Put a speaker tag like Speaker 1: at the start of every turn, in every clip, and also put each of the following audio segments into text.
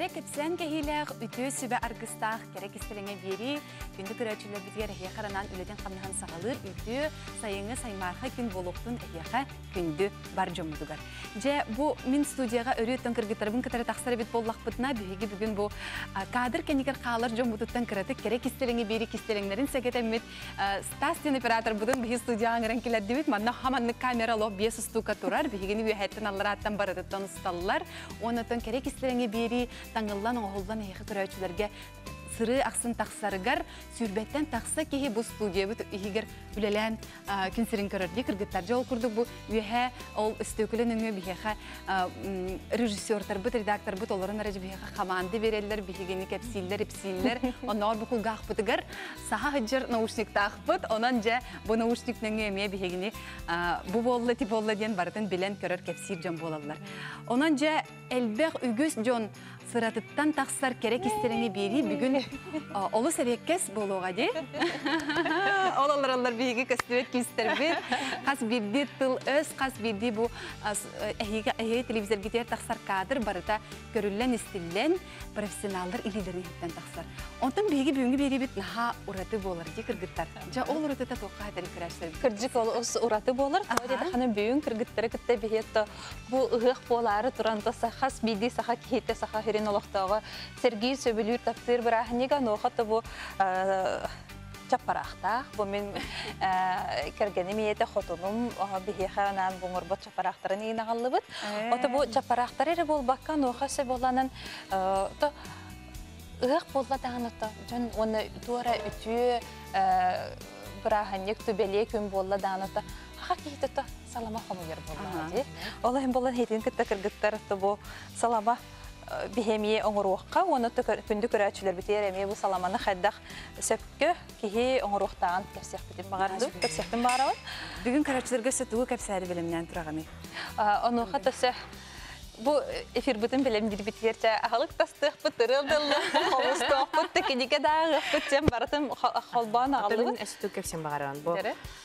Speaker 1: кепсен кehilek ütü sübe argıstaq kerek istelenge beri gündü görücüler bitiyor heyxaranan üleden qamnahan sağalır ütü sayıngı saymarha gün boluqtun heyxa gündü barjumudugar. Je bu min studiyaga örüyötten kırgıtarbın katara taqsara bit bollaqpıtna büyügi bugün bu kadir keniker qalar jomuduttan kıratık kerek istelenge beri kistelenglerin seketemmet stasyon operator budun bir studiyaga ngerenkiler debit manna hamanlık kamera lo bir stuka turar büyügini büyühetten allaratan baradattan ustallar onatan kerek istelenge beri tangıllan oğuldan heyxi köröçülerge sırı aksın taqsarıgar sürbetten taqsa kehi bu studiya bu ihiger ülelen kinsirin körördiye kırgıtlar jol kurduk bu üyehe ol istökülen önüme bihexe rejissörler bu redaktor bu toların aracı bihexe kamandı vereller bihegeni kepsiller epsiller onlar bu kulgaq butıgar saha hıcır nauşnik taqpıt onanca bu nauşnik nöngüye bihegeni bu bolla tip bolla diyen baratan bilen körör kepsir jon bolallar onanca elbek ügüs jon sıratıttan taqsar kerek istereni biri bugün olu sebekkes boluğa de. Olallar bigi köstüvet kisterbi. Kas birdi tıl öz kas birdi bu ehiye televizör gider taqsar kadr barıta görüllen istillen professionallar ililerin taqsar. Ondan bigi bugün biri bit naha uratı bolar de kırgıtlar. Ja ol uratı ta toqa hadari kırashlar.
Speaker 2: Kırjık ol uratı bolar. Tawde de xana bugün kırgıtları kitte bihetta bu ıhıq boları turanda saxas bidi saxa kihite saxa hirin olaqtağa Sergey söbülür taqsir bırahniga noxata bu çaparaqta bu men kergenimiyete xotunum bihixanan bu murbat çaparaqtarını inağallıbıt. Ota bu çaparaqtarı bol bakka noxası bolanın to ıhıq bolla dağınıta. Jon onu tuara ütü bırahnik tübeliye gün bolla dağınıta. Hakikati to salama xamuyar bolla. Ola hem bolan hetin kitta kırgıttar bu salama bihemiye oңuruqqa onu kündü körəçülər bitərəmiyə bu salamanı xəddaq söpkü ki oңuruqdan kəsək bitim bağırdı kəsəkdən bağıravan.
Speaker 1: Bugün körəçülərə sötüğü kəpsəri bilimdən turağını.
Speaker 2: Onu xətəsə bu efir bitim bilimdir bitərcə ağlıq tastıq bitirirdildi. Xolustaq bitdi kinikə dağı bitcəm baratım xolban ağlı.
Speaker 3: Sötüğü kəpsən bağıravan bu.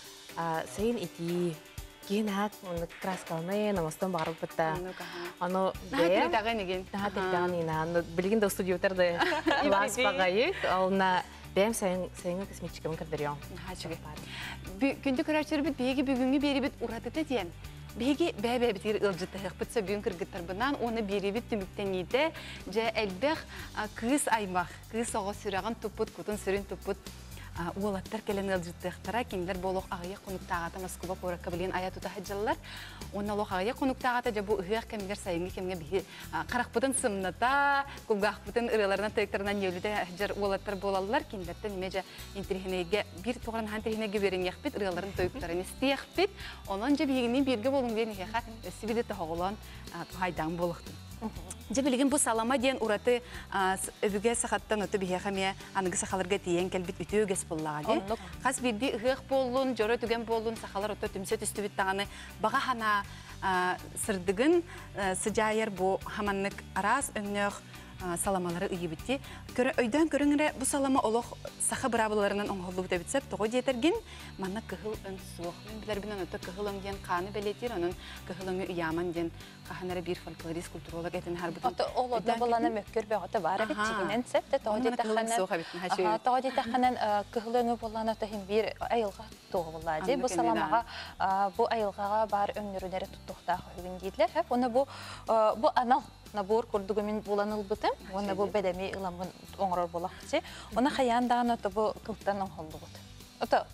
Speaker 3: Sayın iti Генат, он краскалный, на мостом барып битта. Аны
Speaker 1: бәя. Нахат итаган
Speaker 3: ина, аны билген да студиотерде класс багайык, ална бәм сайынга косметикамын кирдирем.
Speaker 1: Хачыгы. Күндү көрәчер бит беги бүгүнгү бери бит уратыта диен. Беги бәбә бит ылжыта хыкпытса бүгүн кыргыттарбынан оны бери бит түмүктениде, же элбек кыз аймак, кыз ого сүраган тупут кутун сүрүн тупут Уолаттар келен ылжыттыктара кеңдер болук агыя конуктагата Москва поракка билен аят утахаджаллар. Онна лох агыя конуктагата жабу ыгык кемгер сайынга кемге би каракпытын сымната, кугакпытын ырыларына тектарынан нөлүдө жер уолаттар болаллар кеңдерде немеже интерхенеге бир тогран хантерхенеге берен якпит ырыларын тойуктарын истиякпит. Онон же бигини бирге болуң ден хеха өсүбиде тоголон хайдан болуктун. Жебилген бу салама ден ураты өбүгө сахаттан өтө бихехаме аныгы сахаларга тиен келбит үтөгөс боллагы. Хас бирди ыгык болун, жора түген болун сахалар өтө түмсөт үстүбүт таганы бага хана сырдыгын сыжайыр бу хаманнык арас өннөк саламалары ыйыбытти. Өйдөн көрүңүрө бу салама олох саха брабыларынан оңголуу дебитсеп того жетерген манна кыгыл өн суох. Мен билер бинен өтө кыгыл өн ден каны белетир, анын кыгылыңы уяман ден каханары бир фольклорист культуролог этин har бүтүн.
Speaker 2: Ото олода болана мөккөр бөгөтө бар бит чигинен септе того жетаханан. Того жетаханан кыгылыңы болана тахин бир айылга того боллади. Бу саламага бу айылга бар өңнөрүлөрү туттуктаа хөгүн дейдлер. Хеп оны бу анал набор курдугумин буланыл бутым. Оны бу бедеми ыламын оңрор болакчы. Оны хаяндаган ото бу кылтан оңголлубут. Ото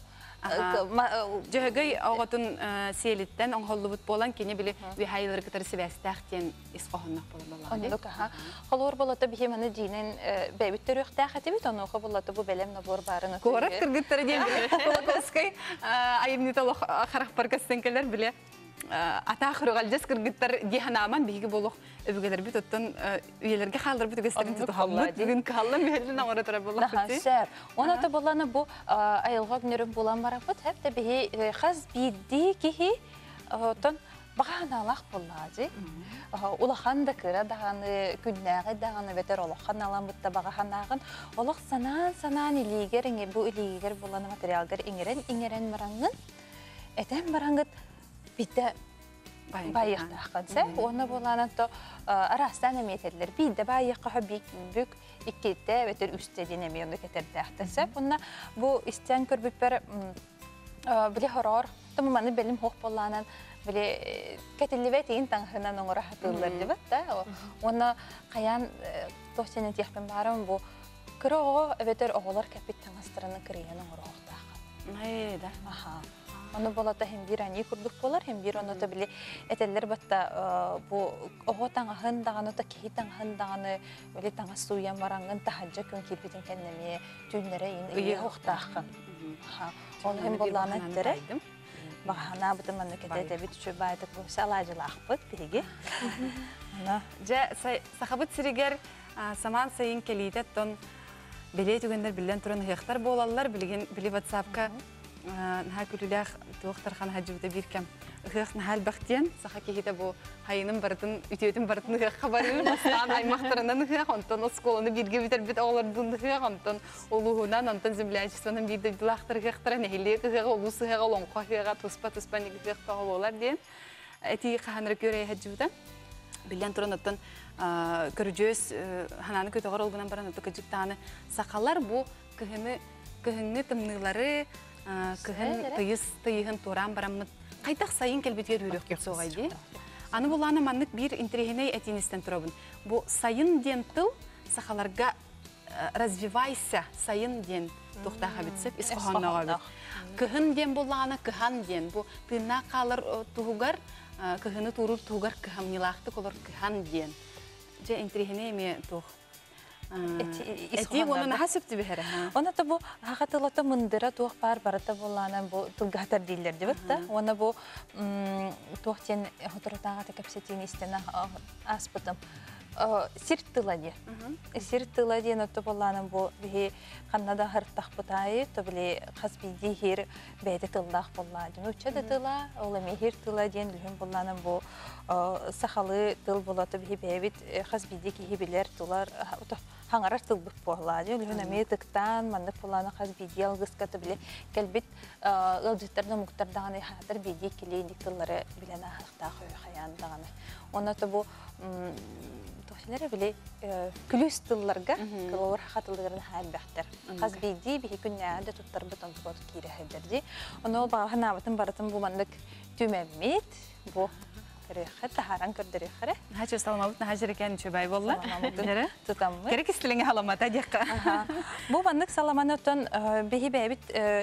Speaker 2: Жөгөй оғытын сейліттен оңғоллыбыт болан кене білі үйхайлары кітары сібәстәқтен исқоғыннақ болалады. Қолуыр болаты беймені дейінен бәйбіттер өқтәқ әтебет, оны оқы болаты бұл бәлем набор барыны көйі.
Speaker 1: Қорат кіргіттері ден білі. Қолақоскай айымнеталық қарақ баркастен біле. Ата хырыгалжас кыргыттар диханаман биги болук өбүгөлөр бүт оттон үйелерге халдар бүт өгөстерин тутухаллы бүгүн калла мехелин аңара тара болук бит.
Speaker 2: Оны та боланы бу айылга күнөрүн булан барапыт хепте би хаз бидди кихи оттон баганалак боллажы. Улахан да кыра даганы күннәгы даганы ветер олохан алан бутта багаханагын олох санан илигер бу илигер буланы материалдар иңерен мараңын этен бараңгыт Bitte байықтаққанса, оны боланан то арастан әметелер. Бейді байыққа бүк иккетті өтір үсті денеме оны кетердіқтаса. Бұнна бұл істен көрбіп бір біле хорор, тұмы маны бәлім хоқ боланан біле кәтілівет ең таңғынан оңыра хатылар деп атта. Оны қаян тоқсенен тияқпен барым бұл кірі оғы өтір оғылар кәпет таңастырының кірейін оңыра оқтақын.
Speaker 1: Айда.
Speaker 2: Оны болата hem bir ani kurduk bolar hem bir onu da bile eteller batta bu oho tangahın dağını da kehi tangahın dağını böyle tanga suyan varangın tahacca gün kirpitin kendime tüynlere iyi hohtağın. Onu hem bollağına ettere. Bahana bütün memlekette de bir tüçü baydık bu salacılaq bıt peki.
Speaker 1: Ja sahabıt siriger saman sayın kelitet ton bile tügender bilen turun hektar bolallar bilgin bili WhatsApp'ka نها كلها توختر خان هجوده بيركم هيخ نهال بختين صحكي هيدا بو هاينم بردن يتيتم بردن هيخ خبرين مستان هاي مخترنا هيخ أنتن أسكولنا بيرجع بيتر بيت أولر دون هيخ أنتن ولوهنا أنتن زملاج سنهم بيد دلاختر هيخ ترى نهيليك هيخ ولوس هيخ لونقه هيخ تسبة نيجي هيخ كهولار دين أتي خان ركوري هجوده بليان ترى نتن كرجوس هنانا كده غرول بنا برا نتو كجيب تانه سخالر بو كهنة تمنيلاري كهن تيهن توران برامت قيتق ساين كلبتير هيرق كتسوغايدي أنا بولانا منك بير انتريهني أتينستن ترابن بو ساين دين تل سخالرغا развивайся саин ден тухтаха битсеп исханнага бит кыһын ден булана кыһан ден бу тына калыр тугар кыһыны турур тугар кыһамнилахты колор кыһан ден же интрихине ме тух эти оны хасыпты беһере
Speaker 2: оны да бу хакатылата мындыра тух барата булана бу тугатар дилер деп атта оны бу тухтен хотортага текепсетин истена аспытым сирттылади. Сирттылади нотто болланым бу бихи каннада хырттах бутайы, то били хасбиди хир бейде тылдах боллади. Нуччада тыла, ола мехир тыладиен лүхін болланым бу сахалы тыл болаты бихи бейбит хасбиди кихи билер тулар хаңарар тылбык боллади. Лүхін әме тыктан, мандык болланы хасбиди алгыска то били кәлбит ылжыттарда муктардағаны хатыр биди келейдик тыллары билен ахықтақ хаяндағаны. Оны то бу Нәре биле күлүс тылларга кылыр хатылыгын хәлбәхтер. Каз биди бихи күннәдә туттар бутан бот кире хәдерди. Оны багына бутан баратын бу мандык түмәммит бу рәхәт таһаран көрдәре хәре.
Speaker 1: Хәҗә саламат хәҗә икән чөбай булла. Нәре
Speaker 2: тутаммы.
Speaker 1: Керек истелеңе халамата дияка.
Speaker 2: Бу мандык саламанаттан бихи бәбит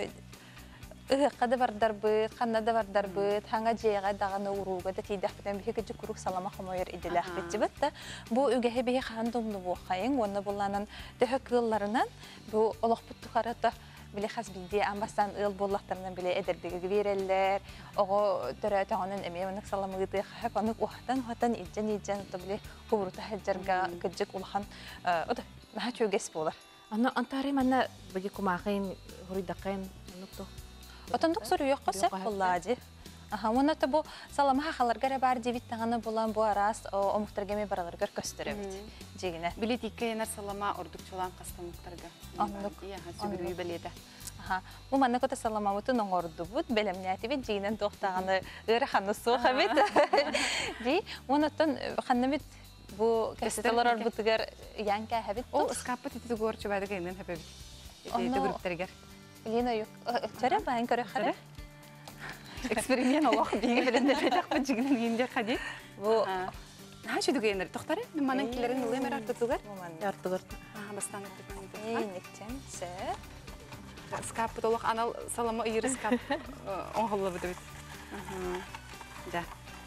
Speaker 2: Қады бардар бұд, қаннада бардар бұд, хаңа жейға дағаны ұруға да тейдәқ бітен бейгі жүкірук салама қымайыр иделәқ бетті бітті. Бұ үгәхе бейгі қандымды бұ қайын, оны бұланын дөхі қылларынан бұ олық бұтты қарата біле қаз білде амбастан ұл боллақтарынан біле әдірбегі берелер, оғы түрі тағының әме өнік саламы ұйды қағып, анық ұқтан иджен, біле құбырута әджарға күджік ұлған, ода, наға чөгес болар.
Speaker 3: Антары мәнна бігі құмағын, ғұридақын,
Speaker 2: Отандық сұру yok қоса бұллади. Оны да бұл саламаға қаларғары бар девит тағаны болан бұл арас омықтыргеме бараларғар көстірі жегіне.
Speaker 1: Білет екі енер салама ордықчылан қастан мұқтарға.
Speaker 2: Ондық.
Speaker 1: Иә, сөбірі біледі.
Speaker 2: Бұл мәнні көті салама мұтын оңырды бұд, бәлемнәті бет жегінен тоқтағаны ғыры қаны суға бет. Оны тұн қанны бет бұл кәсеталар арбытығар янка әбет.
Speaker 1: Ол ұскапы тетеді көрчі бәді ғайынан әбет.
Speaker 2: Лена yok. Çare ben körü xare.
Speaker 1: Eksperiment Allah biye bilen de fetak bu jiginin yinde xadi.
Speaker 2: Bu
Speaker 1: ha şu dügener toxtare memanın kilerin ılay merak tutugar.
Speaker 3: Yartılar.
Speaker 1: Bastan tutun.
Speaker 2: Eynikten se.
Speaker 1: Skap tolok anal salama yeri skap. Onğalla bu debit. Ja.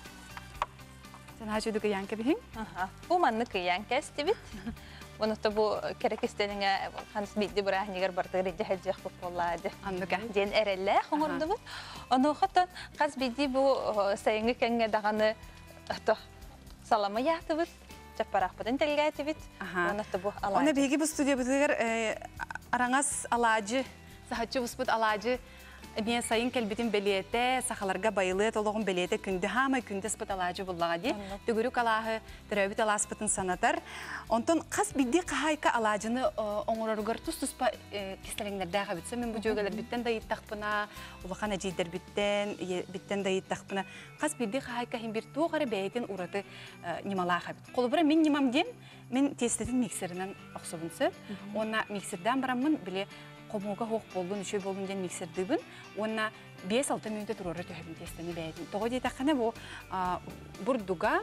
Speaker 1: Sen ha şu düge yanke bihin?
Speaker 2: Bu manlı kıyan kesti bit. Оны то бу керек истелеңе ханс бидди бара нигер бартыр иде хаҗах буллады.
Speaker 1: Андыга.
Speaker 2: Ден эрелле хоңорды бу. Аны хатан каз бидди бу сайыңгы кеңге даганы то салама яты бит. Чапарак бутын телгәти бит. Оны то бу алады.
Speaker 1: Оны беги бу студия бизгер араңас алаҗы, сахачы буспут алаҗы мен сайын келбетин белиете, сахаларга байылы тологун белиете күндү хама күндү спаталажы буллага ди. Түгүрүк алаһы төрөбүт аласпытын санатар. Онтон кас бидди кахайка алажыны оңороргор туспа кистелеңдерде хабитсе мен бу жөгөлөр биттен да иттакпына, улахан ажидер биттен да иттакпына. Кас бидди кахайка хим бир тугары бейтин ураты нимала хабит. Колубура мен нимам дем, мен тестетин миксеринен оксобунсы. Онна миксерден барамын биле комуга хок болдун, үшө болдун ден миксердибин. Онна 5-6 минутта турары төһөбүн тестени бейтин. Того дейтакана бу бурдуга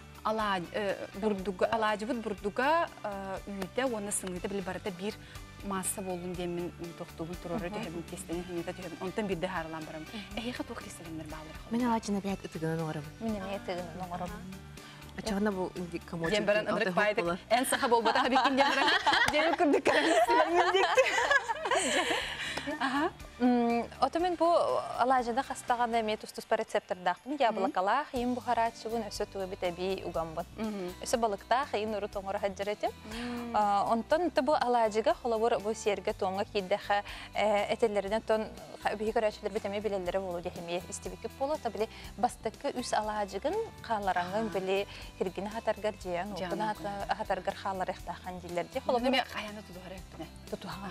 Speaker 1: алажыбыт бурдуга үйдө оны сыңыйта биле барата бир масса болдун демин токтубун турары төһөбүн тестени хинета төһөбүн. Онтон бирде харылан барам. Эйха тох тестелендер баалар.
Speaker 3: Мен алажына бәят ытыгынан оңорам.
Speaker 2: Мен этегинен оңором.
Speaker 3: Ачагына бу инди комочу.
Speaker 1: Дембаран ындык байдык. Эн саха болбата хабикин дембаран. Дел күндүк караңыз. Ага.
Speaker 2: Отымен бу алажында хастаганда эме тустус по рецептордак. Я балакала, хим бухарачугун өсө тугы таби угамбат. Өсө балыкта хим нуру тоңор хаджаретим. Онтон бу алажыга холобор бу серге тоңга киддеха этелеринен тон бихикарачылар битеме билелери болу дехеме истебикип болот. Биле бастыкы үс алажыгын калараңын биле хиргине хатаргар жеян, окуна хатаргар халар эхтахан дилерди.
Speaker 1: Холобор каяны тудуарыптыне.
Speaker 2: Тутуха.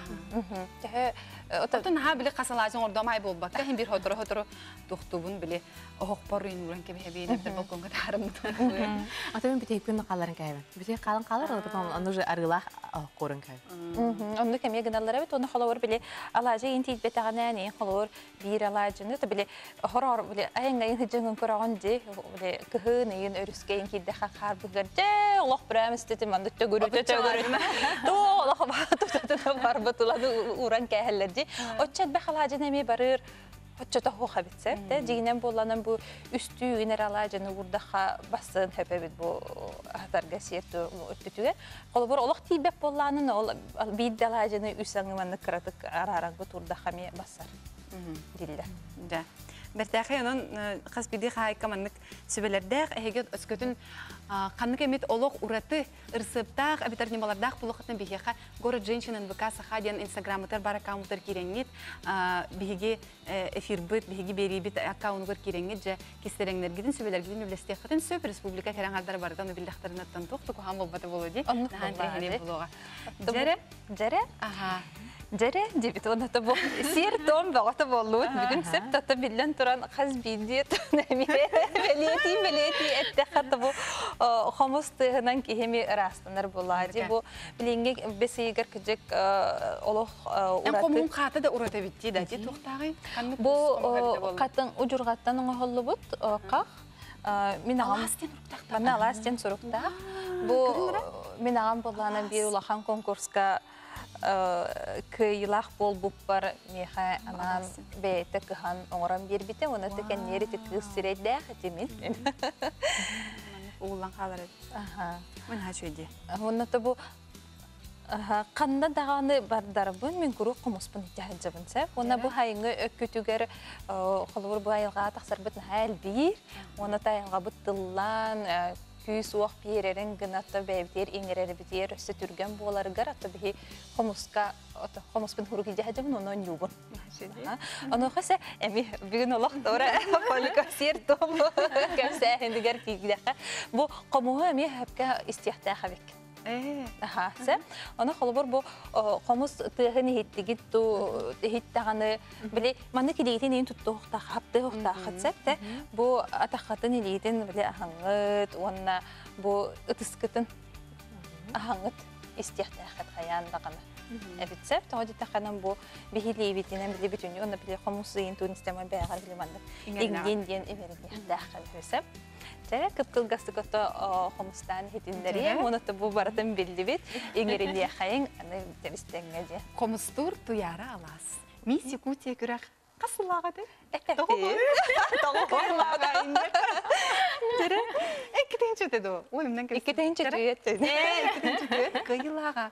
Speaker 1: Отон ха биле касалажын ордомай болбакка хим бир хоторо туктубун биле охпорын уран кебе бир балконга тарым.
Speaker 3: Атамен битекпен каларын кайбын. Битек калын калар, потом аны уже арылах корын кайбын.
Speaker 2: Онда кеме гыналлар бит, оны холор биле алажы интит бетаганы, холор бир алажыны да биле хорор биле айыңгайын хыжыңын көрөгөн же биле кыхынын өрүскейин кидде хакар бүгөрдө Аллах бирэмстети манда төгөрүтө. То Аллах батутата бар батулады уран кәһәлләрди. Оччат бахалажы неме барыр. Оччата хоха битсе. Те дигинен болланан бу үстү генералажыны урдаха басын хепебит бу хатарга серту өттүгө. Колбор Аллах тийбеп болланын ол биддалажыны үсәңмәнне кратык арараңгы турдаха ме басар. Дилле.
Speaker 1: Да. Бертәхе анын кас биди хайкаманнык сүбелердәк әгәт өскөтүн канны кемет олог ураты ырсыптак абитар немалардак булыхтын бихеха город женщин НВК Сахадиан инстаграмытер бар аккаунттар киреңнет биге эфир бит биге берибит аккаунттар киреңнет же кистереңнер гидин сүбелер гидин үлестехтен сөп республика тераңардар бардан билдахтарынаттан токтук хам болбаты болоди нахантехне булога
Speaker 2: Жере ага Жере дебит оната бу сер том багата болут бүгүн сеп тата билен туран каз бидет белети этте хата бу хомостыгынан кихеми растанар булады бу билинге бесегер кежек олох ураты
Speaker 1: комун каты да урата битти да ти токтагы
Speaker 2: бу катын ужургаттан оңоллубут ках мен аластен сурукта бу мен агам болланан бир улахан конкурска кыйлах бол буппар меха анан бейте кыхан оңорам бербите оны текен нери текыс сиредде хатимин
Speaker 1: улан калар аха мен хачуди
Speaker 2: оны табу канда даганы бардарбын мен куру комуспун жаһанжабын сеп оны бу хайыңы өккүтүгер холбор бу айылга таксарбытын хал бир оны тайылга быттыллан күс уақ берерін гыната бәйбдер еңерері бідер өсі түрген боларығар аты бі қомыспын хұрғы жайдымын онын юбын. Оны қасы әмі бүгін олақ дора полика сер том кәмсі әхіндігер кейгідеқі. Бұл қомуғы әмі әпке істияқта қабек. Оны қолыбыр бұл қомыз тұғын ехеттігіт ехеттіғаны біле маны келейтін ең тұтты оқтақ, хапты оқтақ қатсәпті. Бұл атаққатын елейтін біле ағаңыт, онына бұл ұтысқытын ағаңыт істияқта қат қаян бағаны. Әбітсәп, тоғады тақанан бұл бейхилі бетінен біле бітіне, оны біле қомыз үйін туын істемай бәғар біле мандық. Еңден еверін яқтақ Жара кып-кыл гастыкота хомустан хитиндери, онотта бу баратын билди бит, эңерилия хайын аны теристеңге же.
Speaker 1: Комустур туяра алас. Ми секундия күрәк касылага де.
Speaker 2: Тоғы инде.
Speaker 1: Жара, экитенче дедо. Улымнан кеп.
Speaker 2: Экитенче тует.
Speaker 1: Экитенче тует. Кыйлага.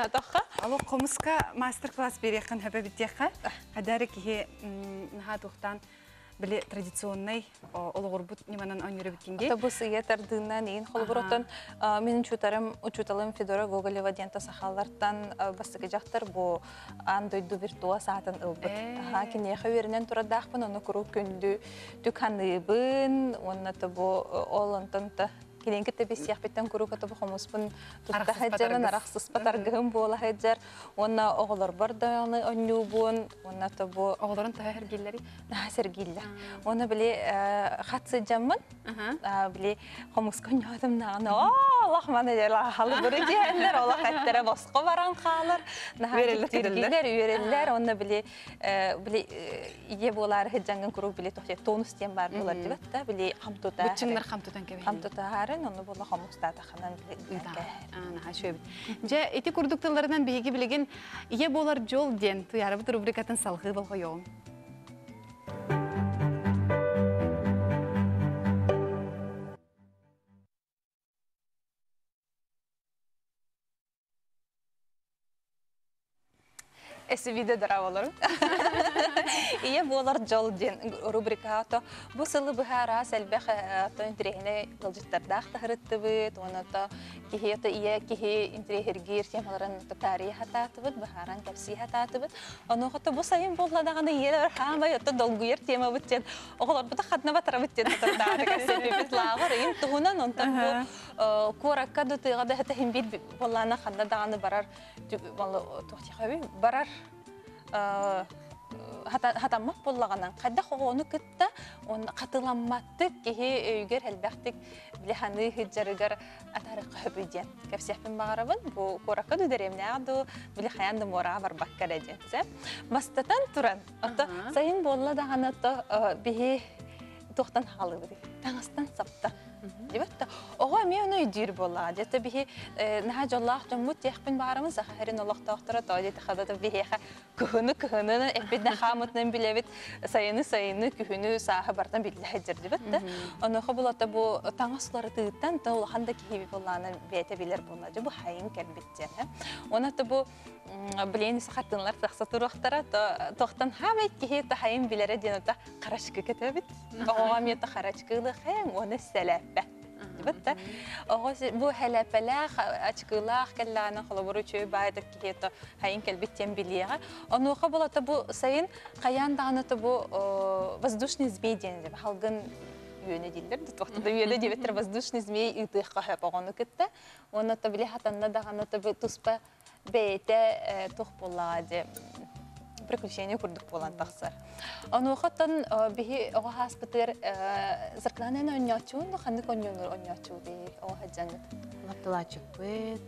Speaker 2: тия тоққа.
Speaker 1: Алу комуска мастер-класс береқан хәбә битеха. Хадар ки наха тухтан биле традиционный олгорбут неманан анюры биткенге.
Speaker 2: Автобус ятардынан ин холборотон менин учуталым Федора Гоголева дента сахаллардан бастыгы жактар бу андойду виртуоз атын ылбыт. Кине хәверенен турадахпын, оны куру күндү түканыбын, оннаты бу олонтонта Килинки тебесиях беттен күрүк атабы хомуспун тутта хаджаран арахсыз патаргым бола хаджар. Онна оголор барданы оннубун, онна табу
Speaker 1: оголорун та хергиллери.
Speaker 2: Сергиллер. Оны биле хатсы жаммын. Биле хомускон ядым наганы. Аллах мана жала халы бүрү диярлер, ола хаттара боско баран калар. Сергиллер үйреллер, онна биле ие болар хаджанган күрүк биле тохте тонус тем бар болар дибет та биле хамтута.
Speaker 1: Бүтчүннөр хамтутан кебе.
Speaker 2: Хамтута onu bolla hamustata xanan
Speaker 1: bilge. Ana şöyle. Je eti kurduklarından biri bilegen iye bolar jol den tuyarı bu rubrikatın salgı bol koyuyorum.
Speaker 2: Esi video daravalım. İyi bolar jol den rubrikata. Bu sılı bihara selbeh tointrehne kılcıtlarda tahırıttıbıt. Ona da kihiyata iyi kihi intrehirgir temaların tarihi hatatıbıt, biharan kapsi hatatıbıt. Onu hatta bu sayın bolladağını yeler hama yatta dolguyar tema bıtçen. Oğlar bu da xadna batara bıtçen hatırda. Sebebit lağır. İn tuhunan ondan bu kurakka dutığada hata himbir bollana xadna dağını barar. Tuhtiqabi barar. Hatammak bollağanan qadda xoğunu kıtta onu qatılanmattık ki öygər elbəxtik biləhanı hıccarıgar atarıq höbüdyen. Kəfsiyəpin bağırabın bu koraka düdəremne adu bilə xayandı mora var bakkar edinsə. Mastatan turan. Ata sayın bolla dağana da bihi toxtan halı bidi. Tanastan sapta. Dibette. Oğa mi onu ydir bolla. Jete bihi nahaj Allah jumut yaxpin bağıramız zahirin Allah taqtara tajet xadata bihi kuhunu ebid nahamutnan bilevit sayını kuhunu sahabardan billahajer dibette. Onu qabulata bu tanasları tığtan tawlahanda ki bollana betebiler bollaja bu hayın kelbitjen. Ona da bu bilen saxatınlar taqsaturuqtara toxtan hamet ki ta hayın bilere denota qaraşkı ketebit. Oğa mi ta qaraşkılı hem onu selep. Dibette. Bu helepeler açıklar kellana xalaburu çöy baydak ki ta hayın kelbitjen biliye. Onu qabulata bu sayın qayan dağınıta bu воздушный змей denir. Halgın yönediller. Toxtada yöne debetler воздушный zmey ıtıqqa hep onu kitte. Onu da bile hatanna dağınıta bu tuspa beyte tox bolladı. Приключения курдук болан тахсар. Аны хаттан бихи ога хаспытыр заркланен онячун, ханны коньонгор онячу би ога хаджангыт.
Speaker 3: Лапталачык бит.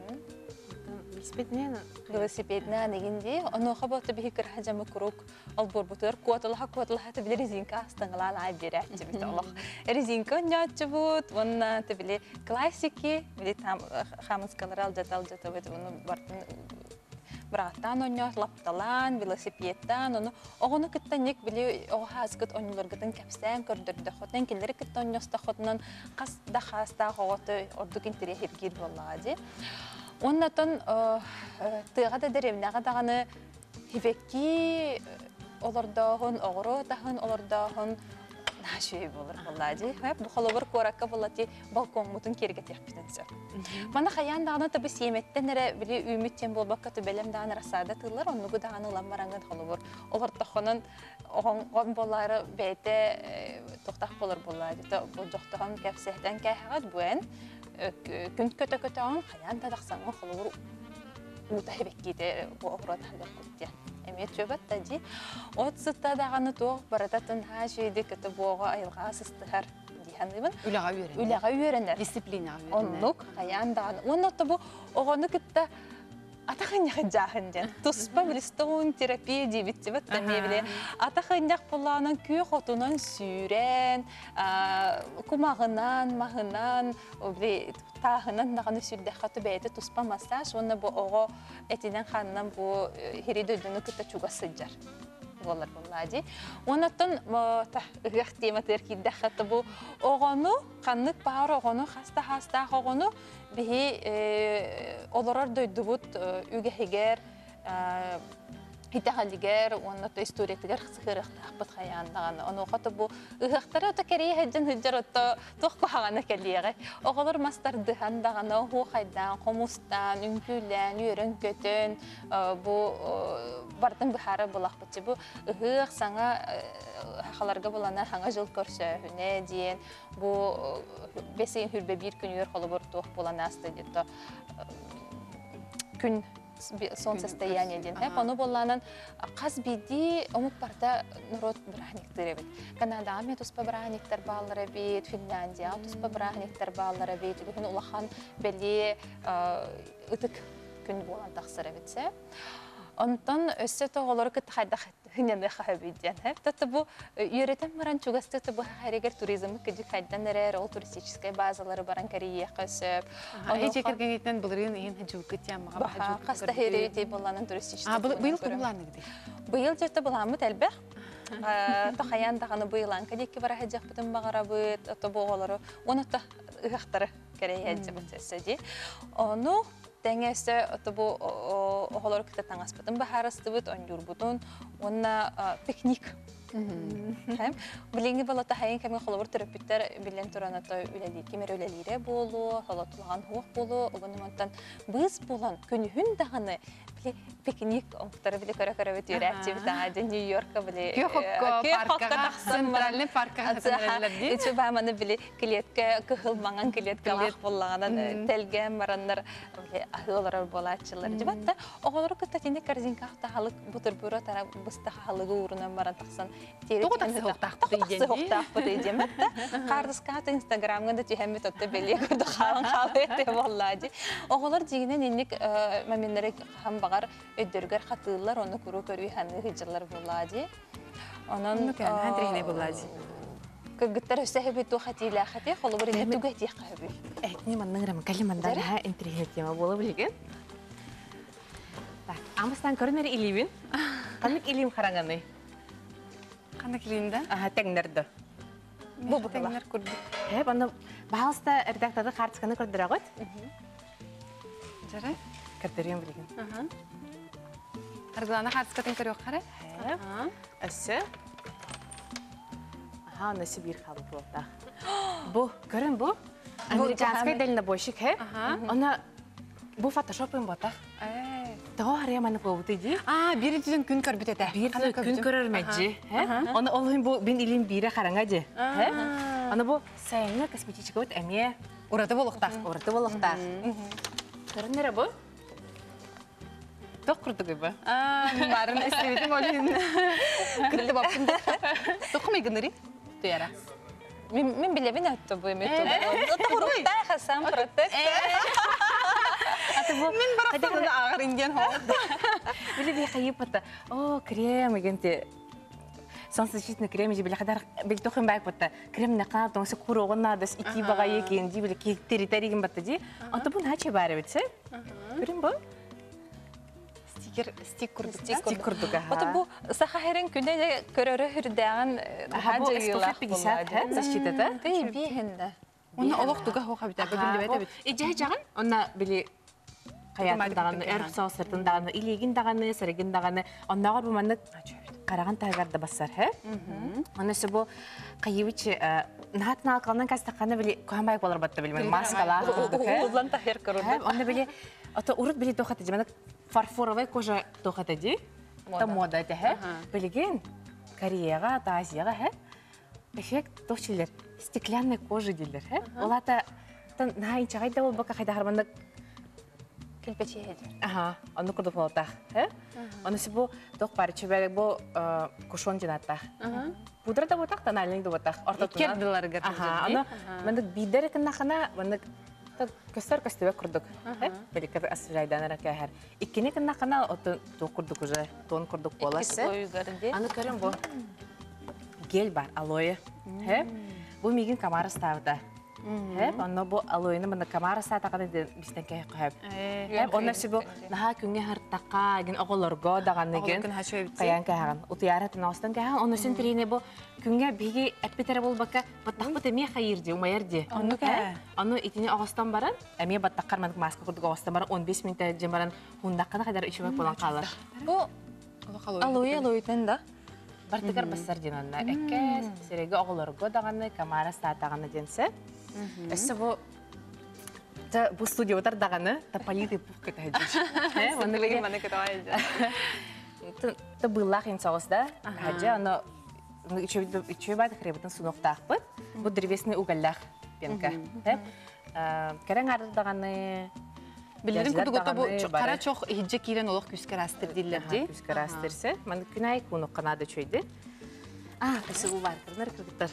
Speaker 2: Велосипедна негинди, аны хабаты бихи кыр хаджамы курук албор бутыр, куатылха табиле резинка астаңла лай берәтчи бит Аллах. Резинка онячу бут, ванна табиле классики, били там хамыскалар алжатал бит, оны бартын Братан оньос лапталан, велосипедтан, оны оғыны кіттенек біле оға азгыт оньыларгытын кәпсән көрдірді хотын, келері кітті оньоста хотынан қас да хаста оғыты ордық интере хепкер болады. Оннатын тыға да дәревнәға дағаны хевекки олардағын, оғыры дағын олардағын Наши болар боллади. Хәп бухалыбыр коракка болати балкон мутун керге тәхпитенсе. Мана хаян дагына табы семеттен эре биле үмиттен болбакка төбелем дагына расада тылар, оннугу дагына ламмаранган халыбыр. Олар тахонын огон болары бәйте тоқтақ болар боллади. Бу жоқтаган кәпсәһтән кәһәгат буен күн көтө-көтөгөн хаян дагсаңга халыбыр утахбекките бу огрот хәләккәт. Эмет чөбәт тади. От сытта даганы тоқ барататын ха шейде кете буга айылга сыстыгар дигәнмен. Үләгә үйрәнер.
Speaker 1: Дисциплина үйрәнер.
Speaker 2: Онлык аяндан. Оннаты бу огоны китте атахынья жахынден. Туспа билстоун терапия дибитте тәмебиле. Атахынья булланын күй хотунан сүрән, кумагынан, магынан, обе тахынан даганы сүрдә хаты бәйте туспа массаж, онны бу ого этинен ханнан бу хиридөдүнү китте чуга сыджар. болар боллади. Онаттан ыгах тематер киддахата бу огону каннык бар огону хаста огону бихи олорор дойдубут үгехигер Хитахалигер, он это история тигер хсхерах тахбат хаяндаган. Оно хата бу ыхтара та керей хаджан хҗар та тохко хагана келиге. Оголор мастар дыхандаган ху хайдан, комустан, үнкүлән, йөрен көтөн бу бардын бихара булак бит бу ыхых саңа халарга булана хаңа жыл көрсө хүне диен бу бесен хүрбе бир күн йөр холобор тох булана асты дитто күн сон состояние ден. Оно болланан каз биди омук барда народ брахниктер бит. Канада туспа брахниктер баллары бит, Финляндия туспа брахниктер баллары бит. Күн улахан бели ытык күн болан тахсыр битсе. Онтон өссө тоголор кыт хайдах хинене хабиден. Тата бу йөрөтем баран чугасты бу харигер туризм кыжык хайдан нерер ол туристическая базалары баран Корея кысып.
Speaker 1: Эже кергенетен булрын ин хажу кытямга
Speaker 2: бахажу. Каста херети болланын туристический.
Speaker 1: Быйыл куруланы гыды.
Speaker 2: Быйыл жерде буламыт элбэх. Тахаян даганы быйлан кадекке бара хаҗак бутын багарабыт, ото боголору. Оны та ыхтары Корея җибетседи. Ону Тәңәсе отбу оголор китә таңаспытын бахарыстыбыт онюрбутун онна пикник. Һәм билеңге балата хайын кеме холобор терапевттер билен тураната үләли кемер үләлире болу, халатылган хук болу, угынмантан быз булан күнүн даганы пикник онтары биле кара-кара бетүрәтче битәгә Нью-Йоркка биле
Speaker 1: паркка, центральный паркка хәтерләде.
Speaker 2: Ичү баманы биле клетка кыгылмаган клетка боллаган телгән мараннар биле ахылар болачылар. Дибатта оголор кытатинде корзинка тахалык бутербуро тара быста халыгы урына маран таксан Кардыскат Инстаграмга да тихәмме тотты беле күрде халын халыты боллади. Оголор дигенен инник маминнәре һәм багар өддергәр хатылар, оны күрү көрү һәнне хиҗлар боллади. Анан
Speaker 1: хәдрихне боллади.
Speaker 2: Кыгыттар өсәһе ту хатила хати холобыр инде түгәти кабы.
Speaker 3: Әйтне манның рәм калимандар һә интернет тема булып билген. Так, амыстан көрнәр илибин. Канык илим хараганы.
Speaker 1: Канык илимдә?
Speaker 3: Тәңнәрдә.
Speaker 1: Бу тәңнәр күрде.
Speaker 3: Аны баалста редакторда картисканы көрдөрәгөт.
Speaker 1: Жара?
Speaker 3: Катерин билген.
Speaker 1: Арглана картискатын көрөк кара?
Speaker 3: Әссе. Аны Сибир халык булда. Бу, көрүн бу. Американская дальнобойщик, Она бу фотошопын бата. Тагы маны булды ди.
Speaker 1: Биринчиден күн көрбүт әтә.
Speaker 3: Биринчиден күн көрөрмәҗи, Аны олын бу бин илин бире караңа ди, Аны бу сайына косметичка бит әмия.
Speaker 1: Ураты булыкта.
Speaker 3: Көрүнөр бу.
Speaker 1: Ток курды гыбы. Барын эстебетим олин. Китте баптым. Токмай гыныры. Туяра.
Speaker 2: Мен билебин атты бу метод. Турукта хасан протект.
Speaker 1: Мен барасында агыр инген хо.
Speaker 3: Биле би хайып ата. О, крем генте. Солнцезащитный крем же биле хадар бил тохын байк бата. Крем нака тоңсы курогына дас ити бага екен ди биле территориген бата ди. Ата бу наче бары битсе. Көрүн бу?
Speaker 1: Стик
Speaker 3: курдук.
Speaker 2: Ата бу сахарен күндө көрөрө хүрдәгән
Speaker 3: хаҗа юлак 50 защитата.
Speaker 2: Ти бихенде.
Speaker 1: Оны олоктуга хога бит, билебете бит.
Speaker 3: Иҗе жагын, онна били каятындаганы, эрхсау сыртындаганы, илеген даганы, сырыгын даганы, оннагы бу манны караган тагырда басар, Онысы бу кайыбыч натна алкандан кастаканы били көхмай болар батты билмен, маскалар курдук,
Speaker 2: Улан тахер көрүндө.
Speaker 3: Онда били ата урут били тохаты, мана фарфоровая кожа тохаты ди. Та мода әтә, Билеген Кореяга, Азияга, Эффект тохчилер, стеклянная кожа дилер, Олата наһайча кайда бу бака кайда харманда
Speaker 2: Килпече һәдер.
Speaker 3: Аны курдук болта, Онысы бу тох бар чебәлек бу кушон динатта. Пудра да ботак, тоналинг да ботак.
Speaker 1: Кердилар гәр.
Speaker 3: Аны мендек бидер кеннахана, мендек көстөр көстөбө курдук. Белек асырайдан аракәһәр. Икене кеннахана ото курдук уже, тон курдук боласы. Аны көрәм бу. Гель бар, алоэ. Бу мигин камара ставда. Hep onu bu aloyunu bana kamera saataqada bizden kayıp hep. Hep onu bu daha künge hartaka gen oğullarga dağını gen kayan kayan. Utiyaratın ağustan kayan onu sentrine bu künge bigi epitere bol baka batak bata miye hayırcı umayırcı.
Speaker 1: Onu ka.
Speaker 3: Onu itini ağustan baran emiye batak karmadık maske kurduk ağustan baran 15 minute cemaran hundakana kadar işime bulan kalır.
Speaker 2: Bu aloydan da.
Speaker 3: Bartıkar basar jinanna ekkes sirege oğullarga dağını kamera saataqana jense. Esse bu stüdyoda dağını tapaliti puf ketahecek.
Speaker 1: Onu lagi mana ketahecek.
Speaker 3: Tabılaq insağızda hacı onu üçü bayda krebetin sunuqtaqpı. Bu drevesni ugalaq penka. Keren ardı dağını
Speaker 1: Bilirim kuduqta bu qara çox hicce kiren olaq küskarastır dillerdi.
Speaker 3: Küskarastırsa. Mən günay kunu qanadı çöydi. Esse bu var kırnar kırgıtlar.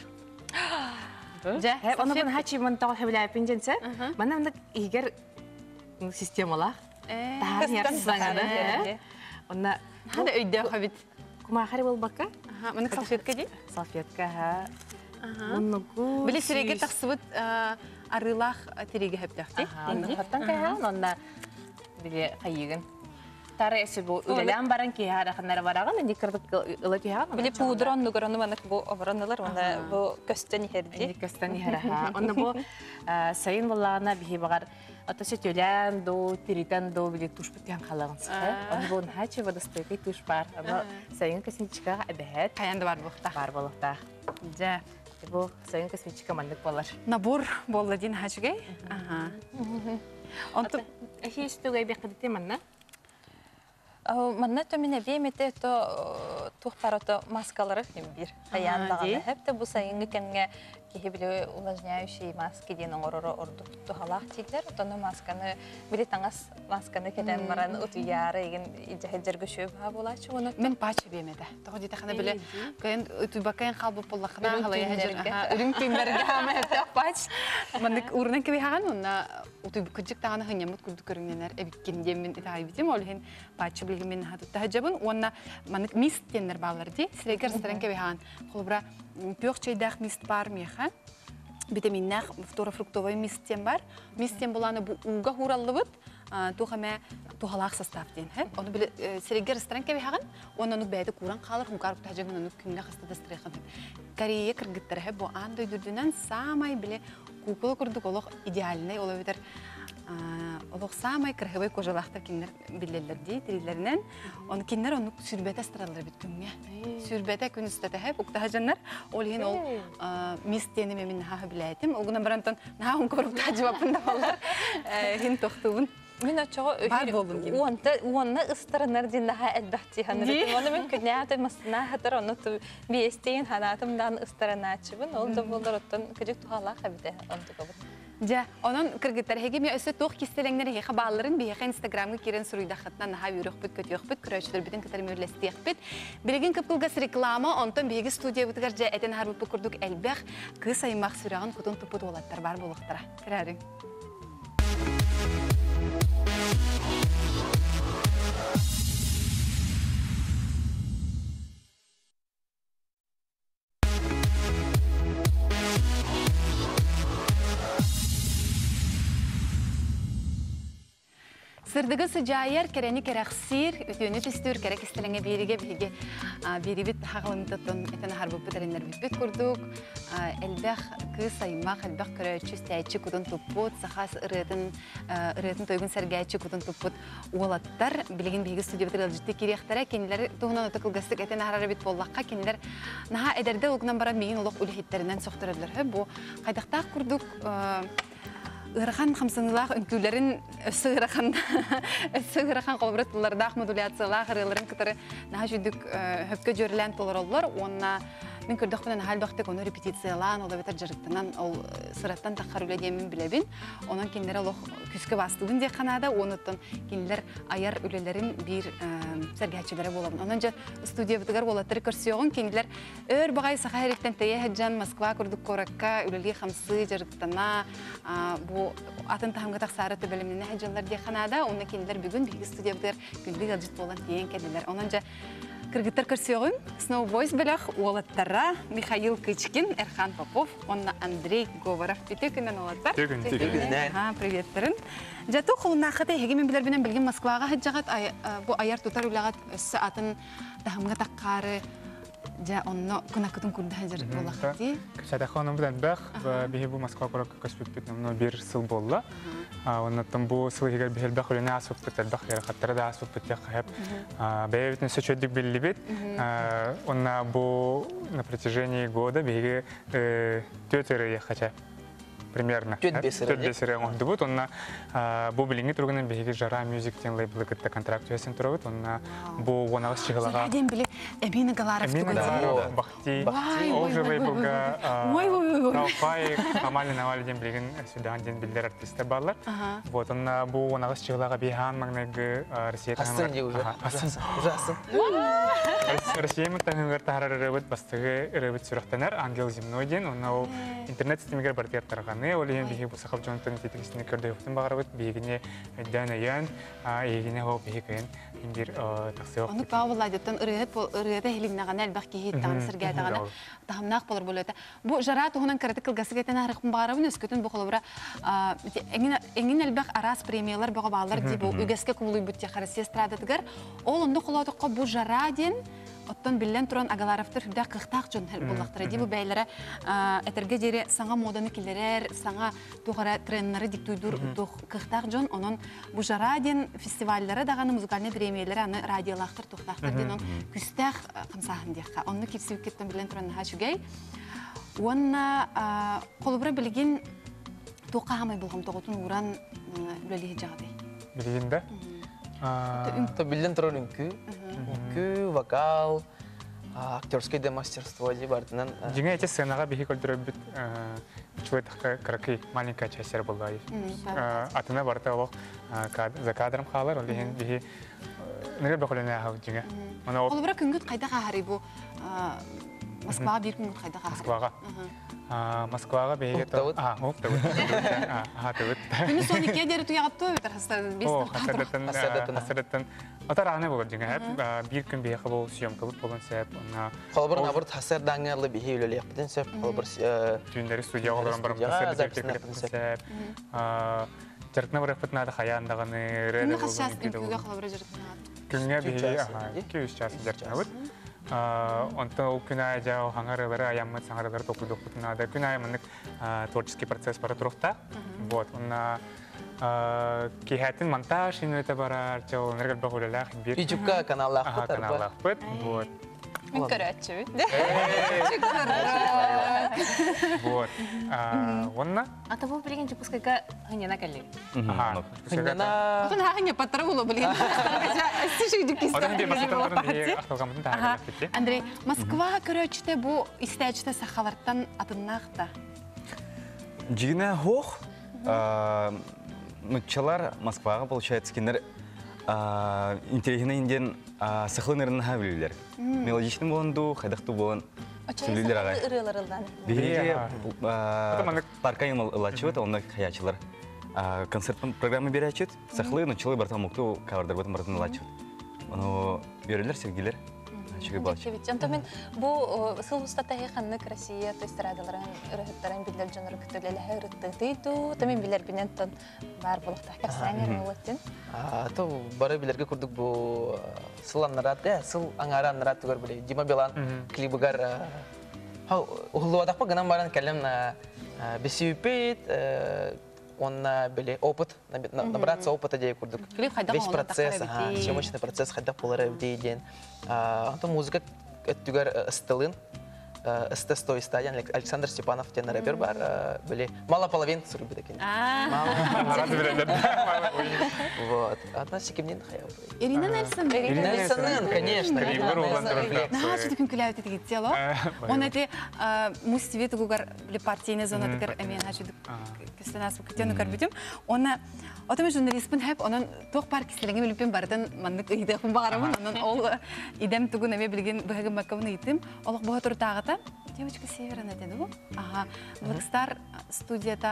Speaker 3: Onu ben haçı ben tağıl hevla yapıncansa, bana onda iger sistemalar. Daha yarsızlandı. Onda
Speaker 1: hada öydü habit.
Speaker 3: Kumahari bol baka.
Speaker 1: Mana salfetka di?
Speaker 3: Salfetka ha. Onu ku.
Speaker 1: Bili sirege taqsıbıt arılaq tirege hepdaqti.
Speaker 3: Onu hattan ka onda bili qayıgın. Taresi bu ulan baran ki hara xanlara baragan indi kırdık ılaki ha.
Speaker 2: Bili pudran nugaranı manak bu avranlar onda bu kösten herdi.
Speaker 3: Indi kösten ha. Onda bu sayın vallana bihi bagar atası tölen do tiritan do bili tuş bitiyan qalağınız. Onda bu haçı vadastayı tuş bar. Ama sayın kesin çıka ebehet.
Speaker 1: Kayandı var buqta.
Speaker 3: Var balıqta.
Speaker 1: Ja.
Speaker 3: Bu sayın kesin çıka mandık balar.
Speaker 1: Nabur bolladin haçgay.
Speaker 3: Ontu hiç tugay beqditi manna.
Speaker 2: Manna tömine bemete to tuhparото маскалары bir аянлаганы hep de bu sayıngı kenge kehibili увлажняющий маски ден орoro орду тухалах тиглер тону масканы били таңас масканы кетен маран утуяры еген ижахеджерге шөп ха булачы оны
Speaker 1: мен пачы бемеде тоғы дейді қана біле кайын утубакайын қалбы боллақына қалай хеджер үрін кемберге хама хепте пач мандык урынан кеби хаған онна утуб күджік тағаны хынямыт күлді көріңненер эбиккенден мен итағай битем ол хен пачы білген мен хатытта хеджабын онна мандык мист теннер балар ди сілегер стерен кеби хаған қолбыра пёқ чайдақ мист бар меха витаминнах фруктовый мисттен бар мисттен буланы бу уга хураллыбыт тухаме тухалах состав ден хэ оны биле сирегер стрен кеби хаган оны бәйде куран калыр хумкар тажагын оны күнгә хастада стрехын Корея кыргыттар хэ бу андай дүрдүнөн самай биле кукол курдук олох идеальный оло битер олох самай кыргыбай кожалахтар киндер билелер ди тирилеринен оны киндер оны сүрбете стралар бит күнгә сүрбете күн үстәтә хэ укта жаннар ол хин ол мистени мен ха билетим огына барантан на хумкор тажабында балар хин тохтубун
Speaker 2: Мен очого уонна ыстырынар диннаха элбахти ханыры. Оны мен күнәте масына хатыр оны биестейин ханатымдан ыстырыначыбын. Ол да болдар оттан күжүк тухала хабите онды кабы.
Speaker 1: Ja, onun kırgıtları hegi mi öse toq kistelenleri hegi balların bir Instagram'a kiren suruyda xatnan naha yürük bit kötü yok bit küröçler bitin kıtar mürlesti bit. Bilgin kıpılgas reklama ondan bir studiya bitgar ja eten harbu kurduk elbaq kısa aymaq sürağın kutun tuput olatlar var buluqtara. Kirarin. Sırdığı sıcağır kereni kereksir, ütünü tüstür kerek istelenge birige biribit haqlımtıtın eten harbu biterenler bit kurduk. Elbaq kız saymaq, elbaq köröçüs təyçi kudun tuput, saxas ırıtın toygun sergəyçi kudun tuput olattar. Bilgin bilgi studiyo bitir alıcıtı kiriyaqtara, kendileri tuğunan otakılgastık eten harara bit bollaqqa, kendiler naha ederde olgunan baran meyin olaq ulihitterinden soxtırırlar. Bu qaydaqtaq kurduk Iraqan xamsınılaq ünkülerin Iraqan qolbıratlılardaq modulatsiyalar hırıların kıtırı naha jüdük höpkö jörülen tolar ollar. Onna men kürdük bilen hal vaqtek onu repetisiyalan, ola beter jarıktanan, ol sırattan taqqar üle diyemin bilebin. Ondan kendileri oloq küskö bastığın diye kanada, onuttan kendiler ayar ülelerin bir sergahçilere bolabın. Ondan studiya bitigar olatları körsüyoğun kendiler ör bağay sağa herikten teye heccan Moskva kürdük korakka üleli xamsı jarıktana bu atın tahamga taqsarı tübelimine heccanlar diye kanada, ondan kendiler bugün bir studiya bitigar günlük alcıt bolan diyen kendiler. Ondan Кыргыттар көрсөғін, Snowboys біліқ олаттара Михаил Кычкин, Эрхан Попов, онна Андрей Говоров. Бетекінен олаттар.
Speaker 4: Текінен.
Speaker 1: Приветтерін. Жаты қолына қыты егемен білербінен білген Москваға хыджағат, бұл аяр тұтар үліғат өссі атын тахымға таққары, жа онны күнақытын күрді жыр болақыты.
Speaker 5: Шатаққа оның білен бәқ, бейі бұл Москва құраққа көшпет бетін бір сыл болды. Оннаттан бұл сыл егер бейіл бәқ өліне асып бітер бәқ, ерқаттары да асып бітер қайып. Бәйі бітін сөчөдік білі бет. Онна бұл на протяжении года бейгі 4 ері еқача. Примерно. Төт бесірі оңды бұд. Онна бұл біліңгі тұрғынан бейгі жара мюзиктен лейблі күтті контракт өсін тұры бұд. Онна бұл онағыз шығылаға...
Speaker 1: Зараден білі Эмина Галаров
Speaker 5: тұғын. Бақти. Ол жы лейблға Рауқай, Амали-Навали ден білген Судан ден білдер артистер барлар. Онна бұл онағыз шығылаға бейхан маңнайғы Россия Россия мұқтағынғыр тағарар үрі бастығы үрі сүріқтенер Ангел Земной ден. Онна ол интернет системегер бартияттарғаны. Ол ең бейгі бұл сақап жонтын тетігісіне көрді өқтін бағар бұд. Бейгіне өйден өйен, егіне ол бейгін еңдер тақсы өқті.
Speaker 1: Оны баға бұл айдеттен ұрыйеті хелігнаған әлбәқ кейі тағын сіргәйтіғаны тағымнақ болыр бұл өті. Бұл жара тұғынан кірді кілгасы кетен әріқпін бағарабын өскөтін бұл қолы бұра әңін әлбәқ арас премиялар бұға бағалар дей бұл үгеске күмілі бүтте қарысы естірадыдығыр. Ол онды қолаудыққа бұл жара ден оттан білен тұран ағаларафтар хүлдә қықтақ жон болақтыры. Дей бұл бәйлері әтерге жері саңа моданы келерер, саңа туғара треннері диктуйдур қықтақ жон. Onun bu жараден фестивальдері дағаны музыкальный премиялары аны радиолақтыр, туқтақтыр ден он күстәқ қымсағын дейққа. Оны кепсіп кеттен білен тұран наға жүгей. Оны қолыбыра білген туққа ғамай болғым тоғытын ұран үлелі жағдай.
Speaker 5: Білген да?
Speaker 4: Білден тұрар үнкі, вокал, актерское мастерство де бардынан.
Speaker 5: Жеңе әте сценаға бейі көлдірі бүт чуайтыққа қырқы маленькая частер болды. Атына барда ол за кадрым қалар, ол дейін бейі нәре бәқөліне ағау жеңе.
Speaker 1: Ол бұра күнгіт қайда қағары бұл Москваға бір күнгіт қайда қағары?
Speaker 5: Москваға. Москваға бейге тұр.
Speaker 1: Күні сон еке дәрі тұяғатты өйтір
Speaker 5: хастарыттын. Отар ағыны болыр жеңе. Bir күн бейгі бұл сүйемкілік болын сәп.
Speaker 4: Қолыбыр набырт хастар даңғарлы бейгі өлелі еқпіден сәп.
Speaker 5: Түйіндері студия оларын барым сәп. Жарқына бір еқпітін ады қаяндағыны рәді күнге бейгі 200 часы жарқына бұд. Онтан ол күн айжа хаңарылары, аяммат саңарылары тоқылдық бұтынады. Күн айымынық творческий процесс бары тұрықта. Кейхәтін монтаж инөті барар, ол нәргіл бағылылақ.
Speaker 4: YouTube-ка
Speaker 5: каналлақ бұд.
Speaker 2: Мен көрәтші бүт.
Speaker 5: Онна?
Speaker 3: Ата бұл білген жүпіскіға ғынена кәлі.
Speaker 1: Отын хағыне паттары болу білген. Андрей, Москва көрәтшіте бұл істәчіте сақаларттан атыннақта?
Speaker 6: Жигіне хоқ. Нұтчалар Москваға, получается, кенер интересный инден сахлынырын хавилилер. Мелодичный боланду, хайдақты болан.
Speaker 2: Очайсың ұрыларылдан.
Speaker 6: Бейге паркайым ұлачывет, онда хаячылар. Концерт программы берячет, сахлы, нұтчалы бартан мұқты кавардар бұтын бартын ұлачывет. Оны берілер, сергелер.
Speaker 2: Мен бұл сылбыстатағы қанны Россия эстрадаларын, үріттарын білдер жаныр күттілелі үріттігді, тәмен білер бінен тұн бар болықтақ кәсәңер олаттен?
Speaker 4: Бары білерге күрдік бұл сыланнарат, сыл аңараннарат түгір біле. Дима Билан клибігар ұғылуадақ па ғынан баран кәлем бесі үпет, онна біле опыт, набраться опыта дей күрдік. Весь процесс, съемочный процесс хайдақ болары дейден. Музыка өттігер ұстылын, ұсты стой стадиян, Александр Степанов тен рэпер бар, біле, мало половин сұры бедекен. Атна секемнен қаяу.
Speaker 1: Ирина Нельсон?
Speaker 4: Ирина Нельсонын, конечно.
Speaker 1: Наға жүді күн күлі өтеді кетті, алу? Оны әте мұстивет ұғығар партийне зона дығыр әмен әжуді көстен асып күттен ұғар бүтім. Оны отымы журналистпін әп, оның тоқ пар кестеліңе біліппен бардың маңдық үйдеқпін бағарамын. Оның ол идем түгін әме білген бұғығын маққабыны етім. Олық бұға тұры тағыта. Девочка Северана деді бұл. Blackstar студията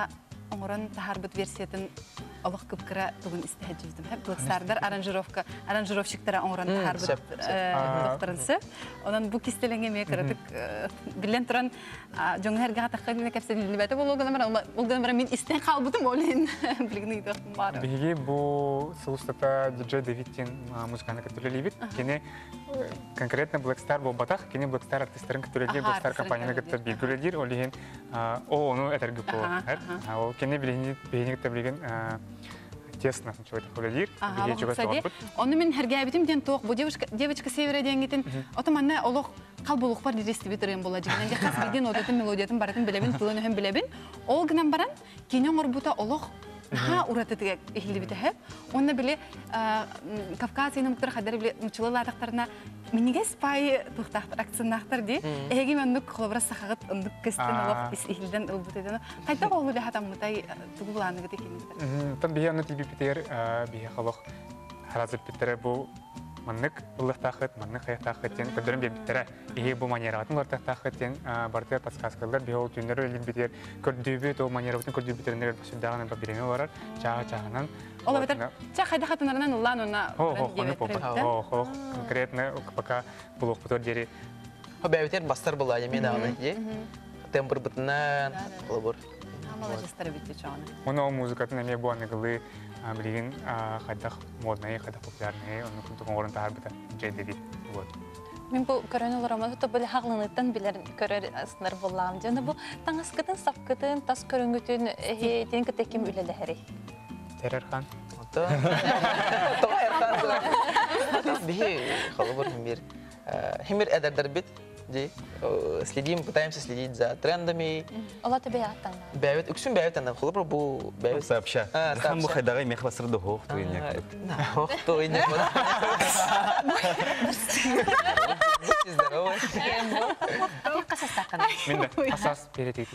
Speaker 1: оңорон тахарбыт версиятын олох кыпкыра бүгүн истехежибдим. Блэкстардар аранжировщиктара оңорон тахарбыт докторынсы. Онан бу кистеленге ме кыратык билен туран жоңгерге атакка кепсен либете болгону мен истен калбытым олен билгини доктум бар.
Speaker 5: Биги бу сулустата диджей Дэвидтин музыканы көтүлелибит. Кене конкретно Blackstar болбатах, кене Blackstar артистерин көтүлелиби Blackstar компанияны көтүп билгеледир, олеген ону этерге по. Ол кене билгенигите билген тесно чөйт көтүлелир. Биги жөгө сорбут.
Speaker 1: Оны мен хергебитим ден тоқ бу девочка севера деңгитин отоманна олох калбулук бар дистрибьюторын бола жигенде кас биден одатын мелодиятын баратын билебин, тылын hem билебин. Ол гынан баран кинен орбута олох уратытыга эхилибите хеп. Онна биле Кавказын муктар хадар биле мучулалатактарына миниге спай тухтактар акцияттар ди. Эги мен клубра сахагат ындык кестен олох эхилден ылбутеден. Кайта болу да хатам мутай тугуланыгы декендер.
Speaker 5: Там бияны тибипитер бия халох харазып битере бу маннык уллахтахыт, маннык хаятахыттен көдөрүм бебиттере. Иге бу манератын уллахтахыттен барты подсказкалар биол түннөрү элин битер көрдүбүт о манератын көрдүбүтернер басыдаган бабиреме барар. Чаа-чаагынан.
Speaker 1: Ола бетер чаа хайда хатынарынан уллан она
Speaker 5: конкретно пока булук бутор дери.
Speaker 4: Бебитер бастар була эме дагы ди. Тембр бутунан колобор.
Speaker 1: Молодежьтер битти чааны.
Speaker 5: Моно музыкатын эме бу аныгылы билген хайдах модный, хайдах популярный, оны күнтүк орын таарбыта жайдеби вот.
Speaker 2: Мен бу көрөнөлөр то бул хаглыныттан билер көрөр аснар булам. Жана бу таңаскытын сапкытын тас көрөнгүтүн тенке теким үлелери.
Speaker 5: Терерхан.
Speaker 4: Терерхан. Бие колобор химир эдердер бит. Пытаемся следить за трендами.
Speaker 2: Ола тебе аттан.
Speaker 4: Бәвет, үксүн бәвет ана холобро бу бәвет
Speaker 6: сообща. Хам бу хайдагы мехвасырды хох туйняк.
Speaker 4: Хох туйняк. Здорово.
Speaker 2: Касастакан.
Speaker 5: Мен да асас перетети.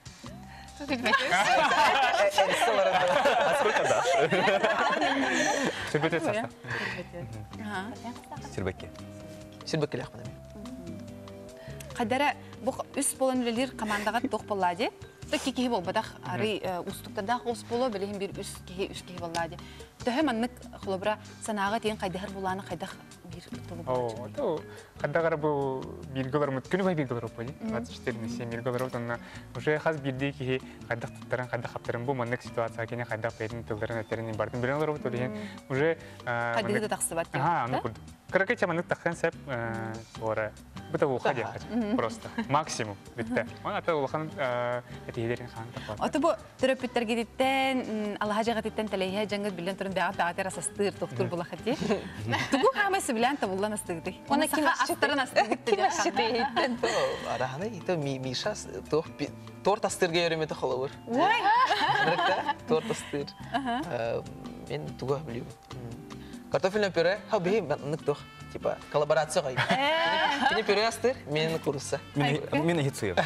Speaker 6: Сколько да?
Speaker 5: Сүрбете саста.
Speaker 6: Сирбекке.
Speaker 4: Сирбекке лахмана.
Speaker 1: Кадара бу үс болон үлелер командага тох боллади. Кеки болбадах ары устуктарда хос боло билем бир үс кеги боллади. Төһө маннык хлобра санага тен кайдахар буланы кайдах бир тулу болчу.
Speaker 5: То кадагар бу билгелер мүткүнү бай билгелер болду. 24 билгелер тонна уже хаз билди ки кайдах туттаран кайдах хаптарын бу маннык ситуация кене кайдах бедин тылдарын этерин бардын билгелер болду деген уже
Speaker 1: кайдыгы таксыбат.
Speaker 5: аны курду. Каракача маннык такхан сеп ора буда уходи просто максимум битте. Ана та улхан этидерин хан тапат.
Speaker 1: Ото бу терапевттерге диттен Аллаха жагаттан талайя жаңгы билен турун баатар асастыр доктор булахати. Тугу хамасы билен табуллан астыгды. Она ким астырын астыгды.
Speaker 2: Ким астыгды.
Speaker 4: Араханы ито Миша торт астырга йөрөмөтө холобор.
Speaker 1: Ой.
Speaker 4: Торт астыр. Мен туга билем. Картофельное пюре, хаби, нықтық, типа, коллаборация ғой. Кені пюре астыр, мен курсы.
Speaker 6: Мен хитсуем.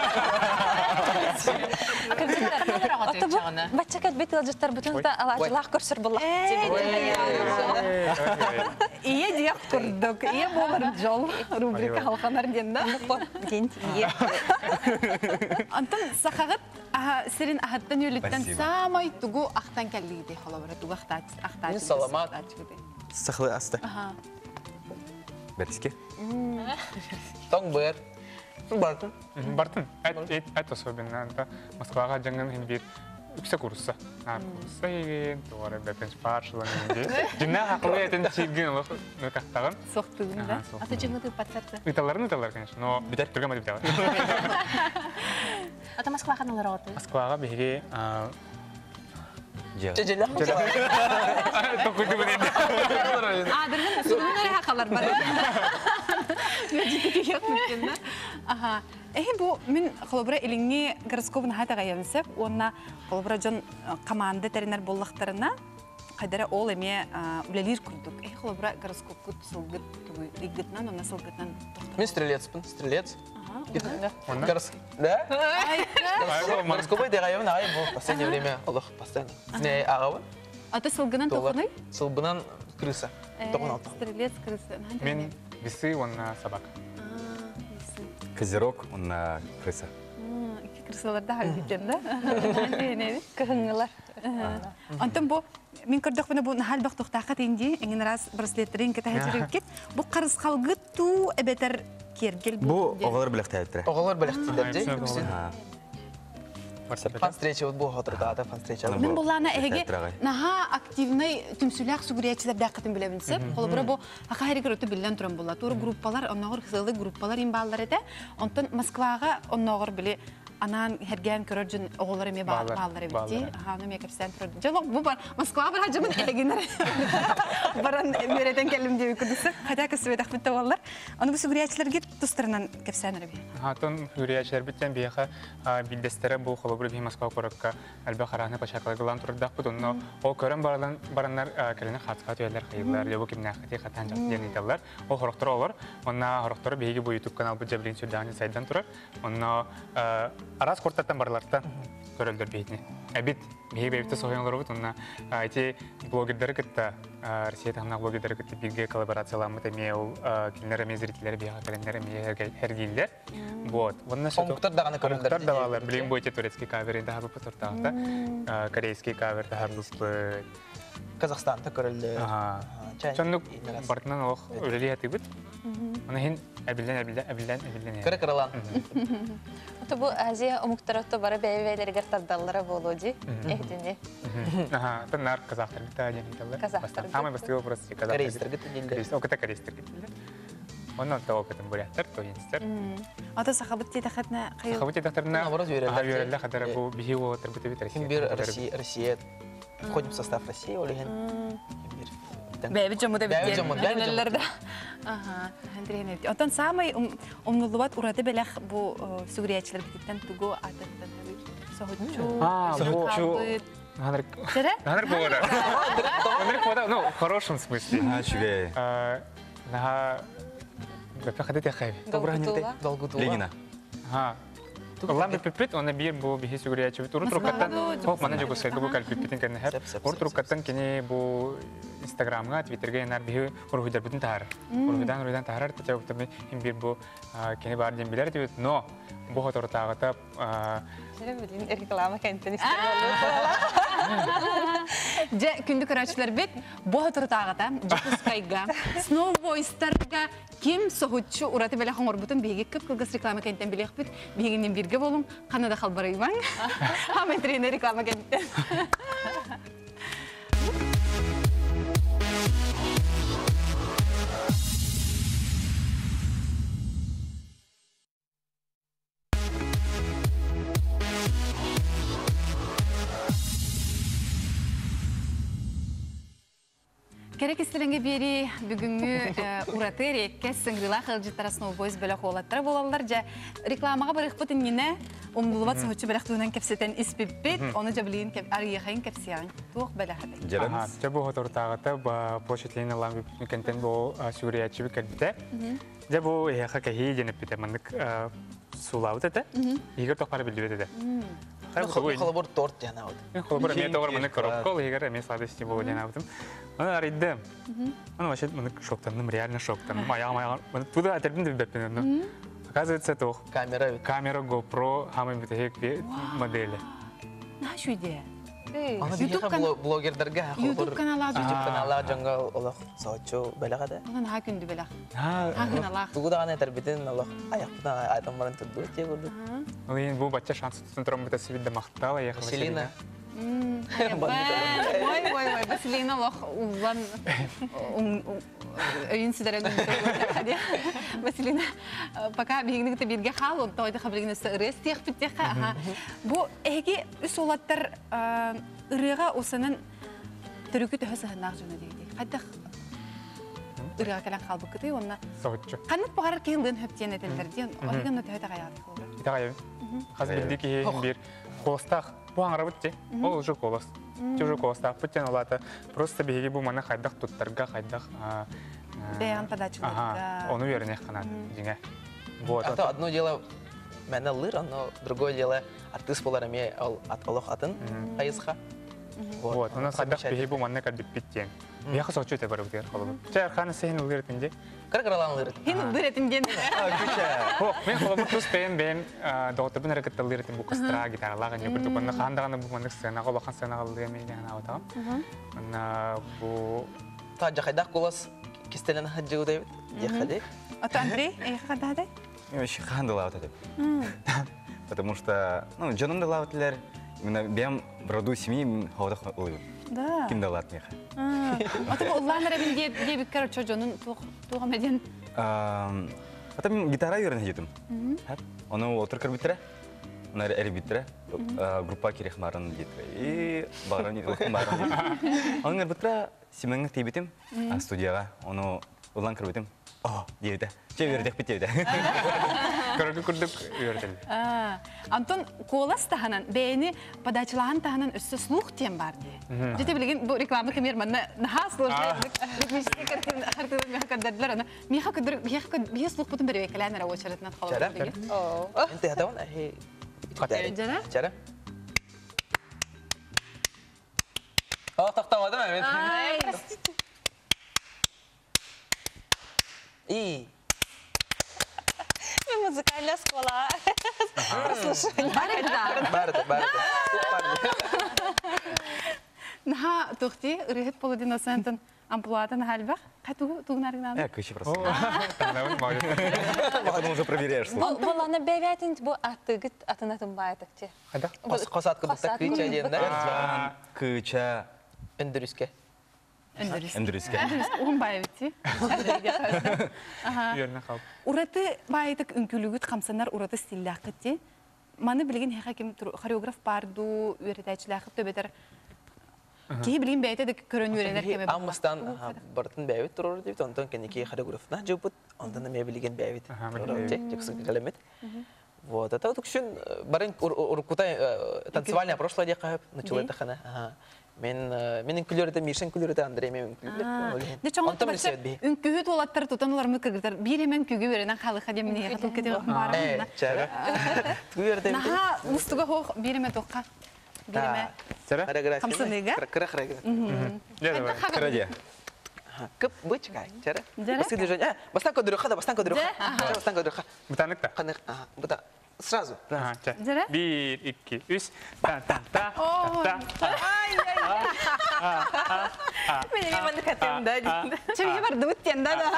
Speaker 2: Бачакат бит алжыстар бүтүн да алажылак көрсөр булак.
Speaker 1: Ие диак курдук, ие болар жол рубрика халканар денда.
Speaker 2: Дент ие.
Speaker 1: Антон сахагат сирин ахаттан юлиттен самай тугу ахтан келлиди халабара тугу ахтат.
Speaker 4: Мен саламат.
Speaker 6: Сахлы асты. Бериске.
Speaker 4: Тоң бер. Бартын.
Speaker 5: Бартын. Это особенно это Москвага жаңган хин бир үксе курсы. Курсы еген, туары бетен спаршылан инде. Жина хакылы этен чирген лох нөтактаган.
Speaker 1: Соқтыгын да. Аты жаңгы патсатты.
Speaker 5: Италар, конечно, но битер түргә мадып дагы.
Speaker 2: Ата Москвага нолар оты.
Speaker 5: Москвага биге
Speaker 4: Чечеле.
Speaker 5: Токуйду менен.
Speaker 1: Адыргын сунунары хакалар бар. Мөҗитеге якмыктын да. Аха. Бу мен холобра илинги гороскопун хатага янсап, онна холобра жон команда теринер боллактарына кайдара ол эме үлелир курдук. Холобра гороскопку сылгыт тугу игитнан, онна сылгытнан токтор.
Speaker 4: Мен стрелецпын, стрелец.
Speaker 5: Онна?
Speaker 4: Да? Гороскопы дегайым нагай бу последнее время Аллах постоянно. Не агавы?
Speaker 1: А ты сылгынан токуной?
Speaker 4: Сылбынан крыса. Токун алты.
Speaker 1: Стрелец крыса.
Speaker 5: Мен весы, он собака.
Speaker 6: Козерог, он на крыса.
Speaker 1: кырсаларда хабитен да.
Speaker 2: Кыһыңылар.
Speaker 1: Антон бу мин көрдөх бу нахал бак тохтакат инди эңин раз браслеттерин кете хәҗереккет. Бу кырыс калгыт ту эбетер кергел
Speaker 6: Бу оғалар білектәйттірі.
Speaker 4: Оғалар білектейдер де. Фан встреча вот бұл отырда, ата фан встреча.
Speaker 1: Мен буллана эге наха активный түмсүләк сугуриячилар дәкъәтен белебинсеп. Холбура бу ака хәрекәт өтү билен туран була. Туры группалар, онногыр хызылы группалар имбаллар эте. Онтон Москвага онногыр биле анан хәргән көрөҗүн оголары ме баалары бити. Аны ме кепсән турды. Жолок бу бар Москва бар хаҗымын элегенер. Баран береден келим дип күдүсеп, хәтта кесбе тахмит таваллар. Аны бу сугуриячиларга тустырынан кепсән рәби.
Speaker 5: Хатын сугуриячилар биттен бияха билдестере бу холобур би Москва коракка алба хараны пашаклагылан турдак бу. Онно о көрән бараннар келене хатка төйләр хыйлар, ябу кимнә хати хатан җан итәләр. О хорыктыр олар. Онна хорыктыр биге бу YouTube канал бу җәблин сүдәне сайдан турар. Онно арас кортаттан барлардан көрөлдөр бейтне. Әбит биге бейте соһыйлар бут. Онна айти блогерлер китта Россия тагына блогерлер китта бирге коллаборациялармы теме ул кинләр мезритләр бига календар меге хәргилләр. Вот. Онна
Speaker 4: Конкурстар даганы көрөлдөр.
Speaker 5: Конкурстар дагалар билен бойча турецкий кавер да бу потортагы. Корейский кавер да харлыслы.
Speaker 4: Казахстанда көрөлдө.
Speaker 5: Чонлук бартынан ох өлеле ятыбыт. Аны хин әбилдән.
Speaker 4: Кыры-кырылан.
Speaker 2: Бу Азия умуктаротто бара бәйбәйләргә тардаллары болоди. Эһдине.
Speaker 5: Тынар казахтар бит дигән
Speaker 2: Казахтар.
Speaker 5: Самый быстрый вопрос казахтар.
Speaker 4: Корейстер гитилдер.
Speaker 5: Окта корейстер гитилдер. Оннан та опытым буряттар, тоинстер.
Speaker 1: Ата сахабыт тетахатна кайыл.
Speaker 5: Сахабыт тетахтарна. Авиарелле хадара бу бихио тарбыты бит Россия.
Speaker 4: Бир Россия. Входим в состав России, олеген.
Speaker 1: Бәйбит жомуда
Speaker 4: Бәйбит жомуда.
Speaker 1: битләрләрдә. Ага, Андрей. Онтан самый умнулубат урады беләх бу сугуриячилар биттен туго ататтан сохучу. Сәре?
Speaker 5: Бода. Ну, в хорошем смысле.
Speaker 6: Чугай.
Speaker 5: Бәпе ходите хайви.
Speaker 4: Долгутула.
Speaker 6: Ленина.
Speaker 5: Ламбе пипит, он бир бу бихи сугуриячи бит. Урут рукаттан, хоп, мана жогу сайгы бу калпипитин кәне һәр. Урут рукаттан кене бу Инстаграмга, Твиттерге нар бихи урухудар битин тахар. Урухудан тахар течәп тәме һәм бир бу кене бар дигән биләр дибет. Но бу хатортагыта
Speaker 2: реклама кәнтен
Speaker 1: Же күндү карачылар бит бу хатортагыта Жапускайга, Snowboysterга ким сохучу ураты белә хаңор бутын биге күп кылгыс реклама кәнтен билек бит. Бигеннән бирге болың, Канада халбарыйман. Һәм тренер реклама кәнтен. Керек истелеңге бери бүгүнгү ураты рекке сыңгыла кылжыттара Snowboys беле холаттар болалар. Же рекламага барык бутын нене умдулбат сохучу беле туунан кепсетен испиппит, оны жаблин кеп арыйхайн кепсиян. Тух беле хабы.
Speaker 5: Жарамыз. Жабу хатортагыта ба площадьлен ламби кентен бу сугуриячи бикәдә. Жабу яха кәһи җенеп бите мандык сулавыт эте. Игер тохпары билдебет эте.
Speaker 4: Холобур торт яна вот.
Speaker 5: Холобур мен тогыр мандык коробка, игер мен сладости бу яна бутым. Аны арыйды. Аны вообще мандык шоктандым, реально шоктандым. Аяк. Туда атердим дип беппен. Оказывается, то камера GoPro хамын битек модели.
Speaker 1: Нашу идея.
Speaker 4: Аны бихе блогердерге
Speaker 1: YouTube каналлар
Speaker 4: жаңга олох сочу белагада.
Speaker 1: Аны ха күндү беле. Ха каналлар.
Speaker 4: Тугудаганы тербитин олох аяктан айтамбарын турду тегурду.
Speaker 5: Ой, бу бача шанс центром бит сибидде мактала я
Speaker 4: Василина.
Speaker 1: Ой, Василина лох улан өйін сидәрәгін дұрды. Василина, пока бігінігіті берге қал, он тауайды қабілігін өсі ұрес тек біттеқі. Бұ әге үс олаттар ұрыға осының түрікі түхі сығынақ жөні дейді. Қайдақ ұрыға кәлін қалбы күті, онына қанық бұғарар кейілден хөптен әтелдерден, олығын өті өті ғаяты қолды.
Speaker 5: Ita ғайын. Қазір білді ке бір қолыстақ. Бұл аңыра бұтте, ол уже қолыс. Уже қолыстақ бұттен олаты. Просто бейге бұл маны қайдақ тұттарға, қайдақ...
Speaker 1: Бәян подачыларға.
Speaker 5: Оны верінек қанат.
Speaker 4: Это одно дело мәні лыр, но другое дело артист болар әме олық атын қайызға.
Speaker 5: Оны қайдақ бейге бұл маны кәлбіп біттен. Я хочу чуть это барбер холод. Чай хана сен улыртынде.
Speaker 4: Кыргыралан лырыт.
Speaker 1: Хин үбіретінден.
Speaker 5: О, мен холод туз бен доктор бен әрекет улыртын бу кыстра гитаралага не бирдик. Онда хандаганы бу мандык сценага бакан сценага алды мен гана атам. Ана бу
Speaker 4: Таджа хайдах кулас кистелен хаджу да яхаде.
Speaker 1: Ата Андрей, қадады?
Speaker 6: Я вообще ханды лават это. Потому что, ну, джонымды лаватлер, именно бем в роду семьи хавадах улыб.
Speaker 1: Да.
Speaker 6: Ким да лат меха.
Speaker 1: Ата улланыр әбін дебік кәрі чожонын туғам әден.
Speaker 6: Потом гитара үйрен едім. Оны отыр кірбіттірі, оны әрі біттірі, группа керек марын дейтірі. И бағырын дейтірі, бағырын дейтірі. Оны әрбіттірі семенгі тейбітім студияға, оны ұлан кірбітім. О, дейбіті. Че үйредек бит дейбіті.
Speaker 5: көргі күрдік үйрділ.
Speaker 1: Антон, колас тағанан, бәйіні подачылаған тағанан үсті слух тем бар де. Жете білген, бұл рекламы кемер манна наға слух рекмешке картилар кардардылар. Меха күдір, бе слух бұтын бір векілән әрі очарытын атқалар.
Speaker 4: Инте хатауын, әхе...
Speaker 1: Жара?
Speaker 4: Жара? О, тақтавадым әмен.
Speaker 1: Ай, простите.
Speaker 4: И...
Speaker 2: Музыкальная школа. Прослушивание.
Speaker 4: Барды.
Speaker 1: Наға тоқти, үрігет полудин осантын амплуатын халбақ. Қай туғын арғынаны?
Speaker 6: Күші просто.
Speaker 5: Таңдауын мағыз.
Speaker 6: Потом уже проверяешь.
Speaker 2: Бұл аны бәвәтін бұл аттығыт атынатын байытық те.
Speaker 5: Қайда?
Speaker 4: Қосат күдікті күйча дейін, да?
Speaker 6: Күча.
Speaker 4: Үндіріске.
Speaker 6: Өндіріске.
Speaker 1: Оғын байы бітті.
Speaker 5: Үйеріне қалып.
Speaker 1: Ураты байытық үнкілігіт қамсанар ураты стилі ақытте. Маны білген хақим хореограф барду, үйретәчілі ақыт төбетер. Кей білген бәйті көрін үйренер кеме бар.
Speaker 4: Амыстан бартын бәйбет тұрыр дейбіт, ондан кенеке хореографна жауыпыт, ондан ме білген бәйбет. Жексік кәлемет. Вот, это вот үшін барын танцевальное прошлое де қайып, начала это хана. Менің күлерді, Мишин күлерді, Андрей мен күлерді. Онтан білсет бей.
Speaker 1: Үнкүйіт олаттар тұтан олар мүкіргіздер. Bir hemen kügü verenen kalı kademine katıl kete var.
Speaker 4: Çara. Күлерді.
Speaker 1: Naha mustuga hoğ bir hemen toqqa. Bir hemen.
Speaker 5: Çara?
Speaker 1: Kamsыныga?
Speaker 5: Деда бар.
Speaker 6: Краде.
Speaker 4: Кып бычкай, чара.
Speaker 1: Жара?
Speaker 4: Басты движение. Бастан кодырыха да, бастан кодырыха. Бастан кодырыха.
Speaker 5: Бұтанық та?
Speaker 4: Қанык, бұта. Сразу.
Speaker 1: Жара?
Speaker 5: 1, 2, 3. Та-та-та.
Speaker 1: Benim hemen katemde. Çevye var dıvıt yanda da.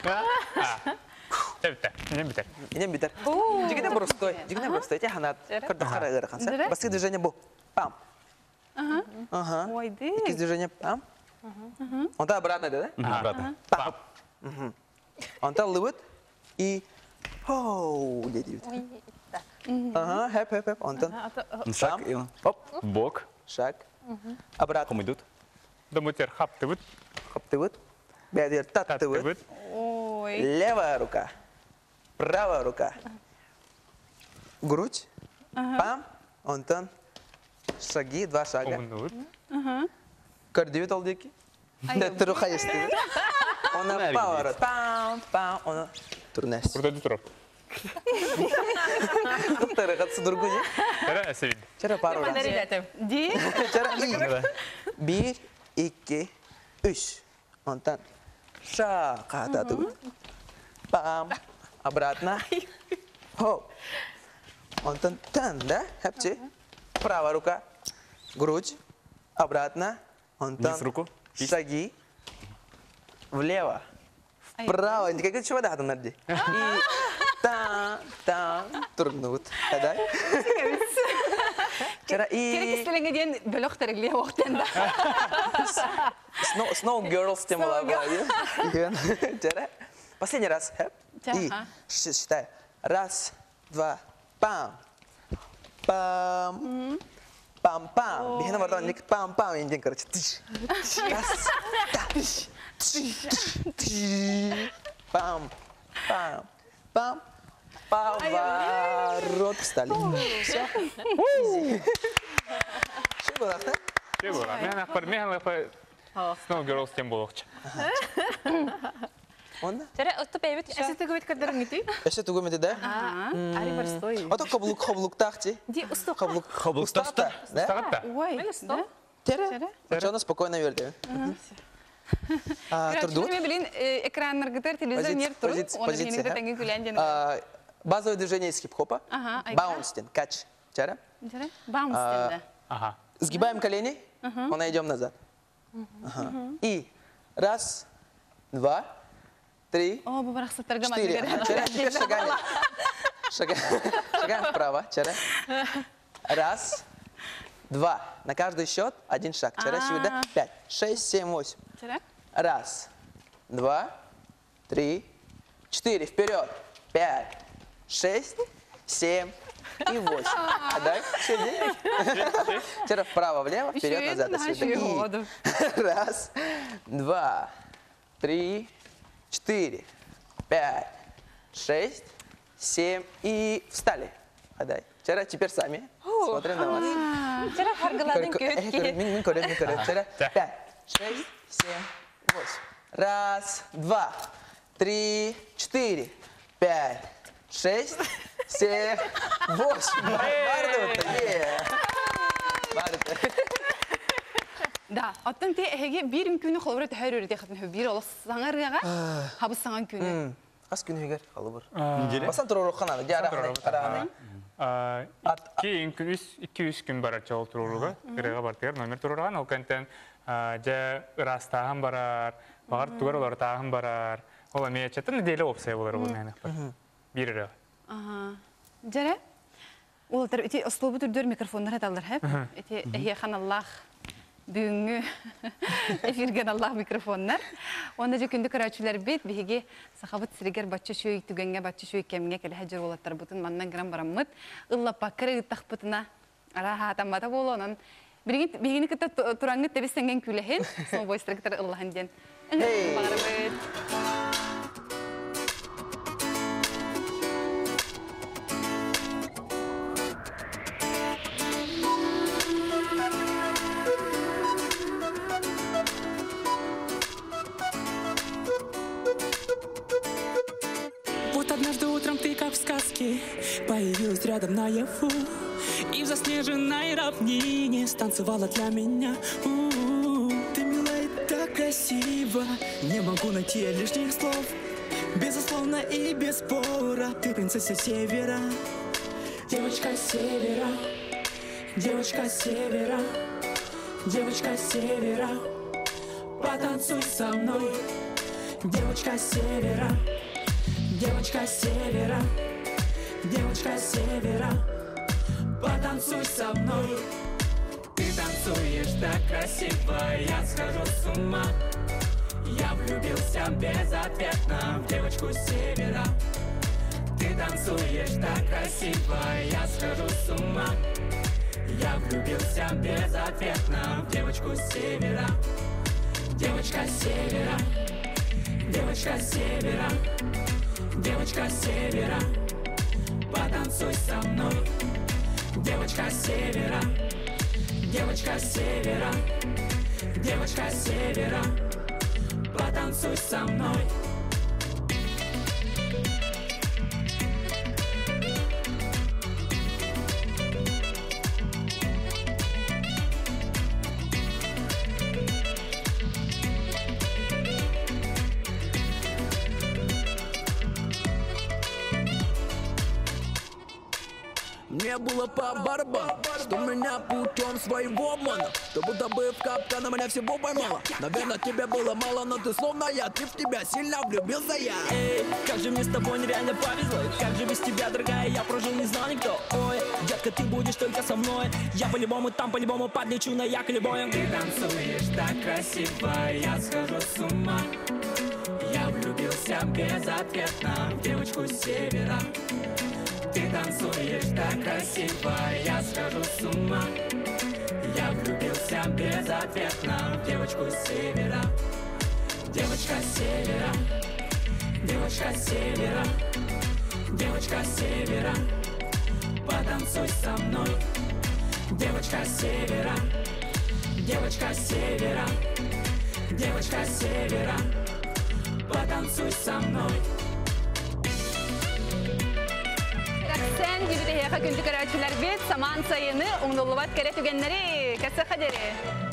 Speaker 5: Бітер. Нем бітер.
Speaker 4: Инем битер. Жигиден простой. Жигиден простой. Те ханат. Кырда қарағыр қанса. Басты движение бұл. Пам. Ага.
Speaker 1: Ойды.
Speaker 4: Икіз движение пам. Онта обратно, да?
Speaker 6: Обратно.
Speaker 4: Пам. Онта лывыт и хоу, дейді. Ага, хэп. Онтан.
Speaker 6: Шаг.
Speaker 4: Оп.
Speaker 6: Бок.
Speaker 4: Шаг. Обратно.
Speaker 6: Кому идут?
Speaker 5: Домутер хапты бұт.
Speaker 4: Хопты выт. Бәдер татты
Speaker 5: Татты
Speaker 4: выт.
Speaker 5: бұт.
Speaker 1: Ой.
Speaker 4: Левая рука. Правая рука. Грудь. Пам. Онтан. Шаги, 2 шага.
Speaker 5: Оғынды бұт.
Speaker 4: Кардиют алдеки. Дәтті руқа естігі. Она поворот. Пам. Она турнес.
Speaker 5: Burada dur.
Speaker 4: Кыптары қатсы дұргу не?
Speaker 5: Çara әсевид.
Speaker 4: Чара пару раз.
Speaker 1: Ди.
Speaker 4: Чара и. 1, 2, 3. Онтан. Шаг. Қатады бұт. Пам. Обратно. Хоп. Онтан тан, да? Хәпче. Правая рука. Грудь. Обратно. Онтан.
Speaker 6: Низ руку.
Speaker 4: Шаги. Влево. Вправо. Никаких чего да, надо. И там турнут. Да? Чара
Speaker 1: Керек
Speaker 4: и
Speaker 1: істелеңе дейін бөліқ тәрігле оқтен да.
Speaker 4: Snow Girls тем была. Чара. Последний раз. И считай. 1, 2, пам. Пам. Пам-пам. Бихина вартан ник пам-пам. Индин, короче. Раз. Пам. Пам. Поворот. Встали. Все. Что было?
Speaker 5: Şey bu. Мен ақпар Snow Girls тем болуқчы.
Speaker 4: Он?
Speaker 2: Жара отты бәйбет
Speaker 1: Әсі түгі бет кәдірің еті?
Speaker 4: Еще тугу меди, да?
Speaker 1: Ари бар стой.
Speaker 4: А то каблук тахти.
Speaker 1: Ди ұсты.
Speaker 6: Каблук
Speaker 4: Устафта, да?
Speaker 5: Сағат та?
Speaker 1: Ой, да?
Speaker 4: Тере? Что она спокойно верит. Турдут.
Speaker 1: Көрәчілер білін экраннар гітер, телевизор нер тұру. Оны менің де тәңген күлән жені.
Speaker 4: Базовое движение из хип-хопа. Баунстин, кач. Чара?
Speaker 1: Баунстин, да.
Speaker 4: Сгибаем колени, мы идем назад. И раз, два, три,
Speaker 1: О, bu bırak satırga
Speaker 4: четыре. Чара, теперь шагаем. Шагаем вправо. Чара. Раз, два. На каждый счет один шаг. Чара, сюда. 5, 6, 7, 8. Раз, два, три, 4. Вперед. 5, 6, 7 и 8. А дай. Чара, вправо, влево, вперед, назад. Раз, два, три, 4, 5, 6, 7 и встали. Отдай. Вчера, теперь сами. Смотрим на вас.
Speaker 2: Вчера харгаладың
Speaker 4: Вчера 5, 6, 7, 8. Раз, два, три, 4, 5, 6, 7, 8.
Speaker 1: Да, аттан те әге бір күні қолбыры тәйір өрі деқатын бір олық саңарыға хабыз саңан күні.
Speaker 4: Қас күні егер қалы бір. Басан тұру қананы, диарағаны, қарағаны.
Speaker 5: 2-3 күн барар чағыл тұруға, ғырыға бартығар номер тұрурған, ол кәнттен жа ұрастағын барар, бағар туғар олар тағын барар, ол әмейет чатын дейлі опсай болар бұл мәнік бар. Бір ұрыға.
Speaker 1: Жәрі, ол ұслобы түрдер микрофондар әдалар әп, әйе қаналлақ бүгінгі эфирген Аллах микрофоннар. Онда же күнді көрәчілер бет, бейге сақабыт сірігер батчы шөйік түгенге, батчы шөйік кәмінге кәлі әжір олаттар бұтын маннан грам барамыд. Ұлла пақыры ұттақ бұтына ара хатамбата болу онын. Бейгені күтті тұраңғы тәбістенген күліхін, сон бойстырықтар ұллахын ден.
Speaker 7: Появилась рядом наяву и в заснеженной равнине станцевала для меня. Ты милая и так красиво, не могу найти лишних слов. Безусловно и без спора, ты принцесса севера. Девочка севера, девочка севера, девочка севера, потанцуй со мной. Девочка севера, девочка севера, девочка севера, потанцуй со мной. Ты танцуешь так красиво, я схожу с ума. Я влюбился безответно в девочку севера. Ты танцуешь так красиво, я схожу с ума. Я влюбился безответно в девочку севера. Девочка севера, девочка севера, девочка севера, потанцуй со мной. Девочка севера, девочка севера, девочка севера, потанцуй со мной. Мне было по барабану, что меня путем своего обмана, что будто бы в капкан меня всего поймала. Наверное, тебе было мало, но ты словно я, ты в тебя сильно влюбился я. Эй, как же мне с тобой нереально повезло, как же без тебя, дорогая, я прожил не знал никто. Ой, детка, ты будешь только со мной, я по-любому там, по-любому подлечу на якорь боем. Ты танцуешь так красиво, я схожу с ума. Я влюбился безответно в девочку севера. Ты танцуешь так красиво, я схожу с ума. Я влюбился безответно в девочку севера. Девочка севера, девочка севера, девочка севера, потанцуй со мной. Девочка севера, девочка севера, девочка севера, потанцуй со мной.
Speaker 1: Sen gibi de heka gündük araçlar bit, saman sayını, umduluvat kere tügenleri, kasa kaderi.